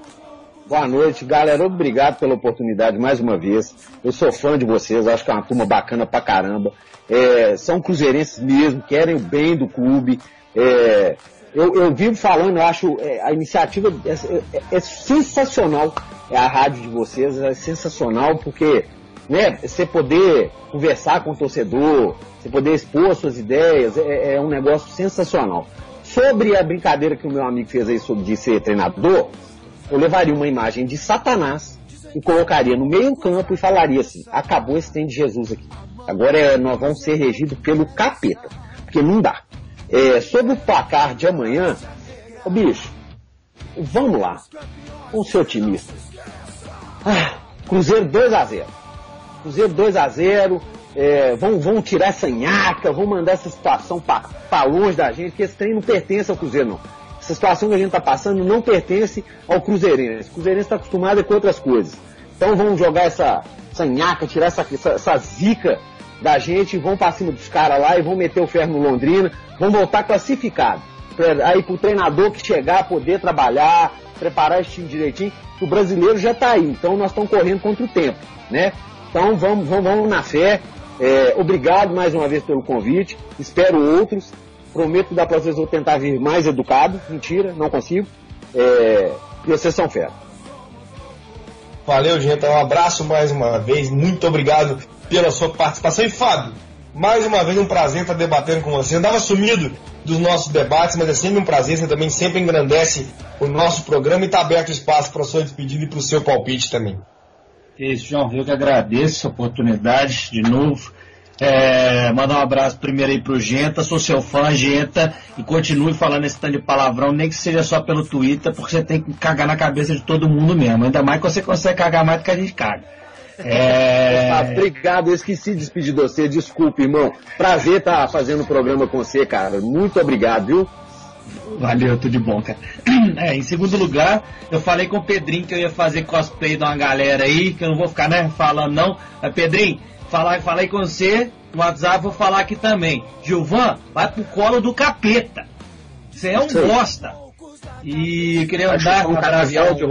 Boa noite, galera. Obrigado pela oportunidade mais uma vez. Eu sou fã de vocês, acho que é uma turma bacana pra caramba. É, são cruzeirenses mesmo, querem o bem do clube. É, eu, eu vivo falando, eu acho é, a iniciativa é, é, é sensacional. É a rádio de vocês, é sensacional porque... Né, você poder conversar com o torcedor, você poder expor suas ideias, é, é um negócio sensacional. Sobre a brincadeira que o meu amigo fez aí sobre de ser treinador, eu levaria uma imagem de Satanás e colocaria no meio campo e falaria assim, acabou esse trem de Jesus aqui. Agora é, nós vamos ser regidos pelo capeta, porque não dá. É, sobre o placar de amanhã, ô bicho, vamos lá, vamos ser otimistas. Ah, Cruzeiro dois a zero. Cruzeiro dois a zero, é, vão, vão tirar essa nhaca, vão mandar essa situação para longe da gente, porque esse trem não pertence ao Cruzeiro, não. Essa situação que a gente está passando não pertence ao Cruzeirense. O Cruzeirense está acostumado com outras coisas. Então vamos jogar essa, essa nhaca, tirar essa, essa, essa zica da gente, vão para cima dos caras lá e vão meter o ferro no Londrina, vão voltar classificado. Pra, aí pro treinador que chegar, poder trabalhar, preparar esse time direitinho, que o brasileiro já está aí, então nós estamos correndo contra o tempo, né? Então vamos, vamos, vamos na fé. É, obrigado mais uma vez pelo convite, espero outros, prometo que da próxima vez eu vou tentar vir mais educado, mentira, não consigo, é, e vocês são fera. Valeu, gente, um abraço mais uma vez, muito obrigado pela sua participação. E Fábio, mais uma vez um prazer estar debatendo com você. Andava sumido dos nossos debates, mas é sempre um prazer, você também sempre engrandece o nosso programa e está aberto espaço para a sua despedida e para o seu palpite também. Isso, João, eu que agradeço a oportunidade de novo. É, mandar um abraço primeiro aí pro Genta, sou seu fã, Genta, e continue falando esse tanto de palavrão, nem que seja só pelo Twitter, porque você tem que cagar na cabeça de todo mundo mesmo, ainda mais que você consegue cagar mais do que a gente caga. É... Ah, obrigado, eu esqueci de despedir de você, desculpe, irmão, prazer estar fazendo o programa com você, cara, muito obrigado, viu? Valeu, tudo de bom, cara. É, em segundo lugar, eu falei com o Pedrinho que eu ia fazer cosplay de uma galera aí, que eu não vou ficar, né, falando não, mas Pedrinho, Falar, falei com você no WhatsApp, vou falar aqui também. Gilvan, vai pro colo do capeta. Você é um bosta. E eu queria dar um abraço.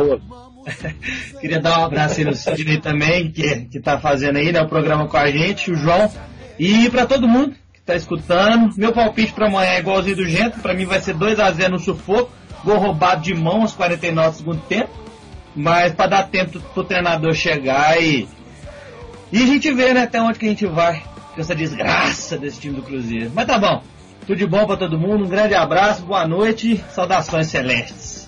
Queria dar um abraço aí no Sidney também, que, que tá fazendo aí, né, o programa com a gente, o João. E pra todo mundo que tá escutando, meu palpite pra amanhã é igualzinho do Gento. Pra mim vai ser dois a zero no sufoco. Gol roubado de mão aos quarenta e nove do segundo tempo. Mas pra dar tempo pro treinador chegar e. E a gente vê, né, até onde que a gente vai com essa desgraça desse time do Cruzeiro. Mas tá bom. Tudo de bom pra todo mundo. Um grande abraço, boa noite. Saudações celestes.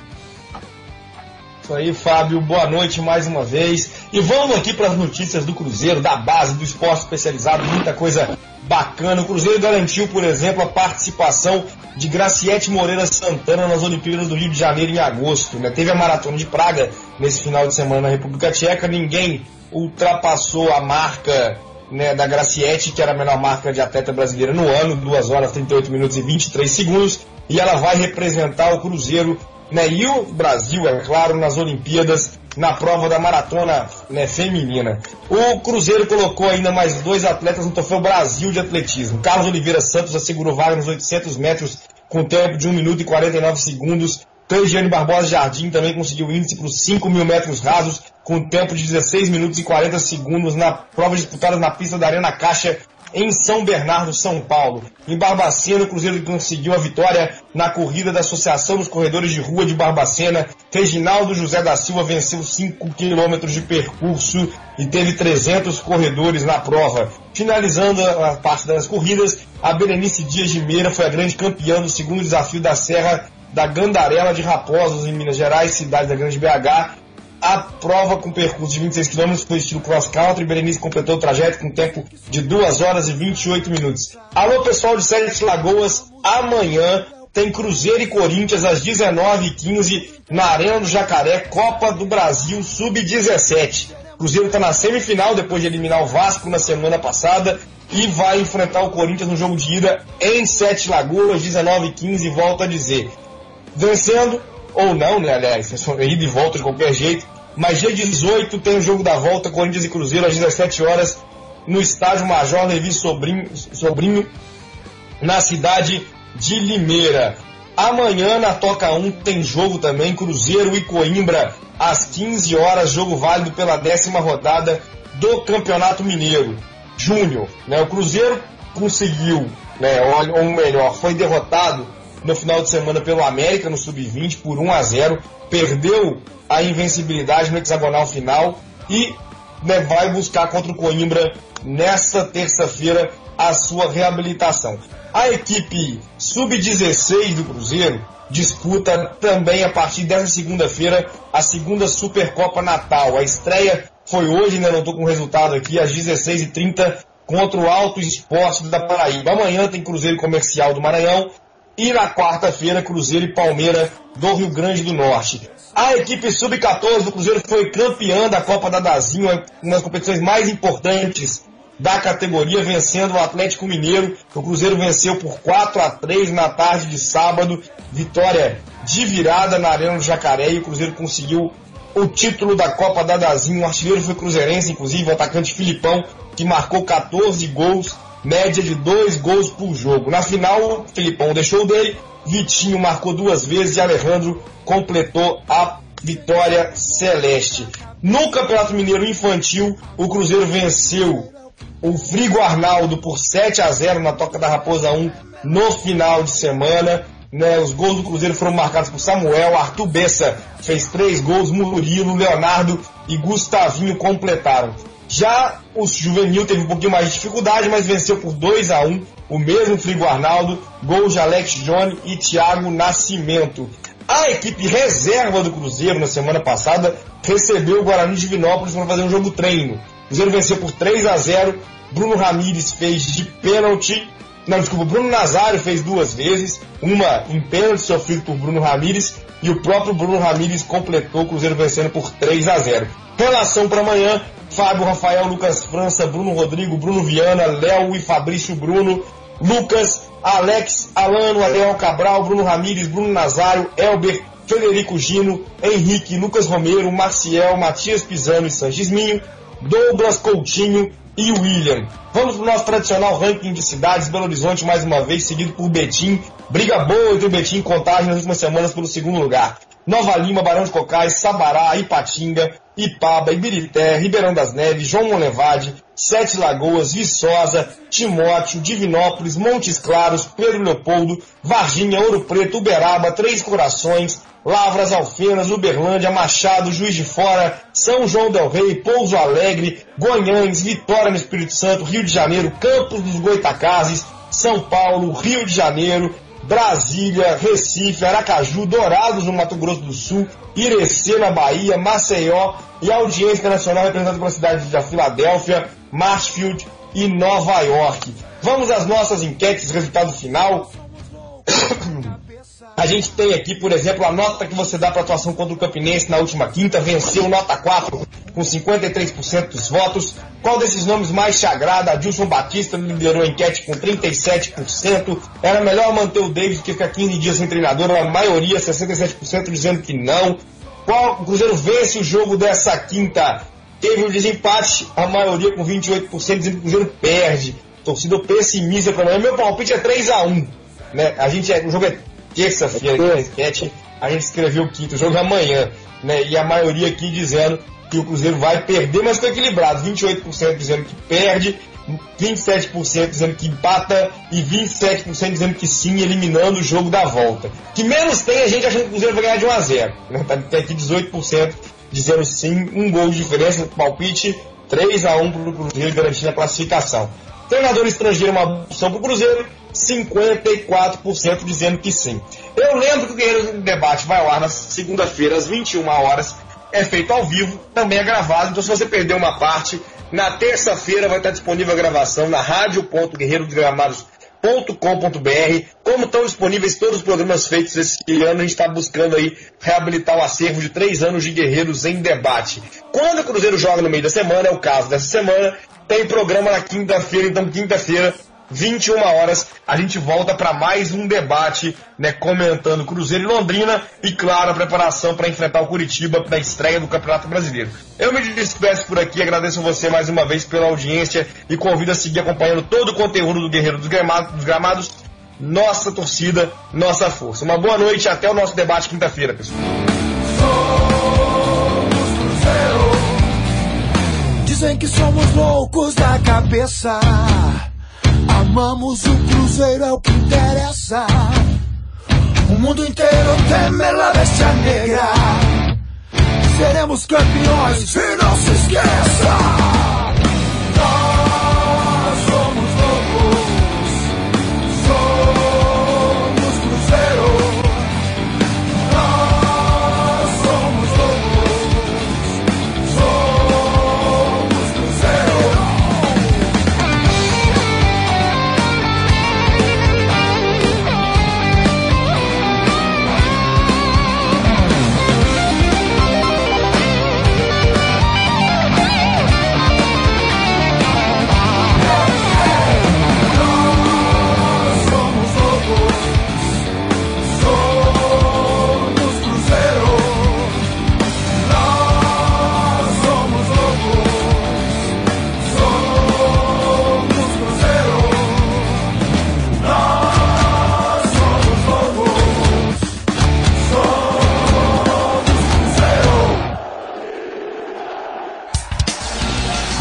Isso aí, Fábio. Boa noite mais uma vez. E vamos aqui para as notícias do Cruzeiro, da base, do esporte especializado. Muita coisa bacana. O Cruzeiro garantiu, por exemplo, a participação de Graciete Moreira Santana nas Olimpíadas do Rio de Janeiro em agosto, né? Teve a Maratona de Praga nesse final de semana na República Tcheca. Ninguém ultrapassou a marca, né, da Graciete, que era a menor marca de atleta brasileira no ano, duas horas, trinta e oito minutos e vinte e três segundos, e ela vai representar o Cruzeiro, né, e o Brasil, é claro, nas Olimpíadas, na prova da maratona, né, feminina. O Cruzeiro colocou ainda mais dois atletas no Troféu Brasil de Atletismo. Carlos Oliveira Santos assegurou vaga nos oitocentos metros com tempo de um minuto e quarenta e nove segundos. Cleidiane Barbosa Jardim também conseguiu índice para os cinco mil metros rasos, com tempo de dezesseis minutos e quarenta segundos na prova disputada na pista da Arena Caixa, em São Bernardo, São Paulo. Em Barbacena, o Cruzeiro conseguiu a vitória na corrida da Associação dos Corredores de Rua de Barbacena. Reginaldo José da Silva venceu cinco quilômetros de percurso e teve trezentos corredores na prova. Finalizando a parte das corridas, a Berenice Dias de Meira foi a grande campeã do segundo desafio da Serra da Gandarela de Raposos, em Minas Gerais, cidade da Grande B H. A prova com percurso de vinte e seis quilômetros foi estilo cross-country. Berenice completou o trajeto com tempo de duas horas e vinte e oito minutos. Alô, pessoal de Sete Lagoas, amanhã tem Cruzeiro e Corinthians às dezenove e quinze na Arena do Jacaré, Copa do Brasil sub dezessete. Cruzeiro está na semifinal depois de eliminar o Vasco na semana passada e vai enfrentar o Corinthians no jogo de ida em Sete Lagoas, dezenove e quinze, volto a dizer. Vencendo, ou não, né, aliás, é ida e volta de qualquer jeito, mas dia dezoito tem o jogo da volta, Corinthians e Cruzeiro, às dezessete horas, no estádio Major Levi Sobrinho, Sobrinho, na cidade de Limeira. Amanhã, na Toca um, tem jogo também, Cruzeiro e Coimbra, às quinze horas, jogo válido pela décima rodada do Campeonato Mineiro Júnior. Né, o Cruzeiro conseguiu, né, ou melhor, foi derrotado no final de semana pelo América no sub vinte por um a zero, perdeu a invencibilidade no hexagonal final e, né, vai buscar contra o Coimbra nesta terça-feira a sua reabilitação. A equipe sub dezesseis do Cruzeiro disputa também a partir dessa segunda-feira a segunda Supercopa Natal. A estreia foi hoje, né, não estou com o resultado aqui, às dezesseis e trinta contra o Alto Esporte da Paraíba. Amanhã tem Cruzeiro Comercial do Maranhão e na quarta-feira Cruzeiro e Palmeiras do Rio Grande do Norte. A equipe sub catorze do Cruzeiro foi campeã da Copa da Dazinho, uma das competições mais importantes da categoria, vencendo o Atlético Mineiro. O Cruzeiro venceu por quatro a três na tarde de sábado, vitória de virada na Arena do Jacaré, e o Cruzeiro conseguiu o título da Copa da Dazinho. O artilheiro foi cruzeirense, inclusive o atacante Filipão, que marcou catorze gols, média de dois gols por jogo. Na final, o Filipão deixou dele, Vitinho marcou duas vezes e Alejandro completou a vitória celeste. No Campeonato Mineiro Infantil, o Cruzeiro venceu o Frigo Arnaldo por sete a zero na Toca da Raposa um no final de semana. Né, os gols do Cruzeiro foram marcados por Samuel, Arthur Bessa fez três gols, Murilo, Leonardo e Gustavinho completaram. Já o Juvenil teve um pouquinho mais de dificuldade, mas venceu por dois a um, o mesmo Frigo Arnaldo, gols de Alex Johnny e Thiago Nascimento. A equipe reserva do Cruzeiro na semana passada recebeu o Guarani de Divinópolis para fazer um jogo treino. O Cruzeiro venceu por três a zero, Bruno Ramires fez de pênalti, não, desculpa, Bruno Nazário fez duas vezes, uma em pênalti sofrido por Bruno Ramires, e o próprio Bruno Ramires completou, o Cruzeiro vencendo por três a zero. Relação para amanhã: Fábio, Rafael, Lucas França, Bruno Rodrigo, Bruno Viana, Léo e Fabrício Bruno, Lucas, Alex, Alano, Ariel Cabral, Bruno Ramires, Bruno Nazário, Elber, Federico Gino, Henrique, Lucas Romero, Maciel, Matias Pisano e Sanches Minho, Douglas Coutinho e William. Vamos para o nosso tradicional ranking de cidades. Belo Horizonte mais uma vez, seguido por Betim. Briga boa entre o Betim e Contagem nas últimas semanas pelo segundo lugar. Nova Lima, Barão de Cocais, Sabará, Ipatinga, Ipaba, Ibirité, Ribeirão das Neves, João Monlevade, Sete Lagoas, Viçosa, Timóteo, Divinópolis, Montes Claros, Pedro Leopoldo, Varginha, Ouro Preto, Uberaba, Três Corações, Lavras, Alfenas, Uberlândia, Machado, Juiz de Fora, São João del Rei, Pouso Alegre, Goiânia, Vitória no Espírito Santo, Rio de Janeiro, Campos dos Goitacazes, São Paulo, Rio de Janeiro, Brasília, Recife, Aracaju, Dourados no Mato Grosso do Sul, Irecê na Bahia, Maceió e a audiência internacional representada pela cidade de Filadélfia, Marshfield e Nova York. Vamos às nossas enquetes, resultado final. A gente tem aqui, por exemplo, a nota que você dá para a atuação contra o Campinense na última quinta. Venceu nota quatro com cinquenta e três por cento dos votos. Qual desses nomes mais te agrada? Adilson Batista liderou a enquete com trinta e sete por cento. Era melhor manter o David que ficar quinze dias sem treinador? A maioria, sessenta e sete por cento, dizendo que não. Qual o Cruzeiro vence o jogo dessa quinta? Teve um desempate, a maioria com vinte e oito por cento, dizendo que o Cruzeiro perde. Torcida pessimista para amanhã. Meu palpite é três a um. Né? A gente é, o jogo é terça-feira aqui na enquete, a gente escreveu o quinto, o jogo é amanhã, né? E a maioria aqui dizendo que o Cruzeiro vai perder, mas foi equilibrado, vinte e oito por cento dizendo que perde, vinte e sete por cento dizendo que empata e vinte e sete por cento dizendo que sim, eliminando o jogo da volta. Que menos tem a gente achando que o Cruzeiro vai ganhar de um a zero, né? Tem aqui dezoito por cento dizendo sim, um gol de diferença, palpite três a um para o Cruzeiro, garantindo a classificação. Treinador estrangeiro é uma opção para o Cruzeiro, cinquenta e quatro por cento dizendo que sim. Eu lembro que o Guerreiros do Debate vai ao ar na segunda-feira, às vinte e uma horas, é feito ao vivo, também é gravado, então se você perdeu uma parte, na terça-feira vai estar disponível a gravação na rádio ponto guerreiros dos gramados ponto com ponto b r. Como estão disponíveis todos os programas feitos esse ano, a gente está buscando aí reabilitar o acervo de três anos de Guerreiros em Debate. Quando o Cruzeiro joga no meio da semana, é o caso dessa semana, tem programa na quinta-feira, então quinta-feira, vinte e uma horas, a gente volta para mais um debate, né, comentando Cruzeiro e Londrina e, claro, a preparação para enfrentar o Curitiba na estreia do Campeonato Brasileiro. Eu me despeço por aqui, agradeço a você mais uma vez pela audiência e convido a seguir acompanhando todo o conteúdo do Guerreiro dos Gramados, dos Gramados, nossa torcida, nossa força. Uma boa noite e até o nosso debate quinta-feira, pessoal. Dizem que somos loucos da cabeça, amamos o Cruzeiro, é o que interessa. O mundo inteiro teme la bestia negra. Seremos campeões e não se esqueça. Nós somos loucos, somos Cruzeiro. Nós somos loucos, somos Cruzeiro.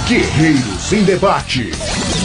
Guerreiros em Debate.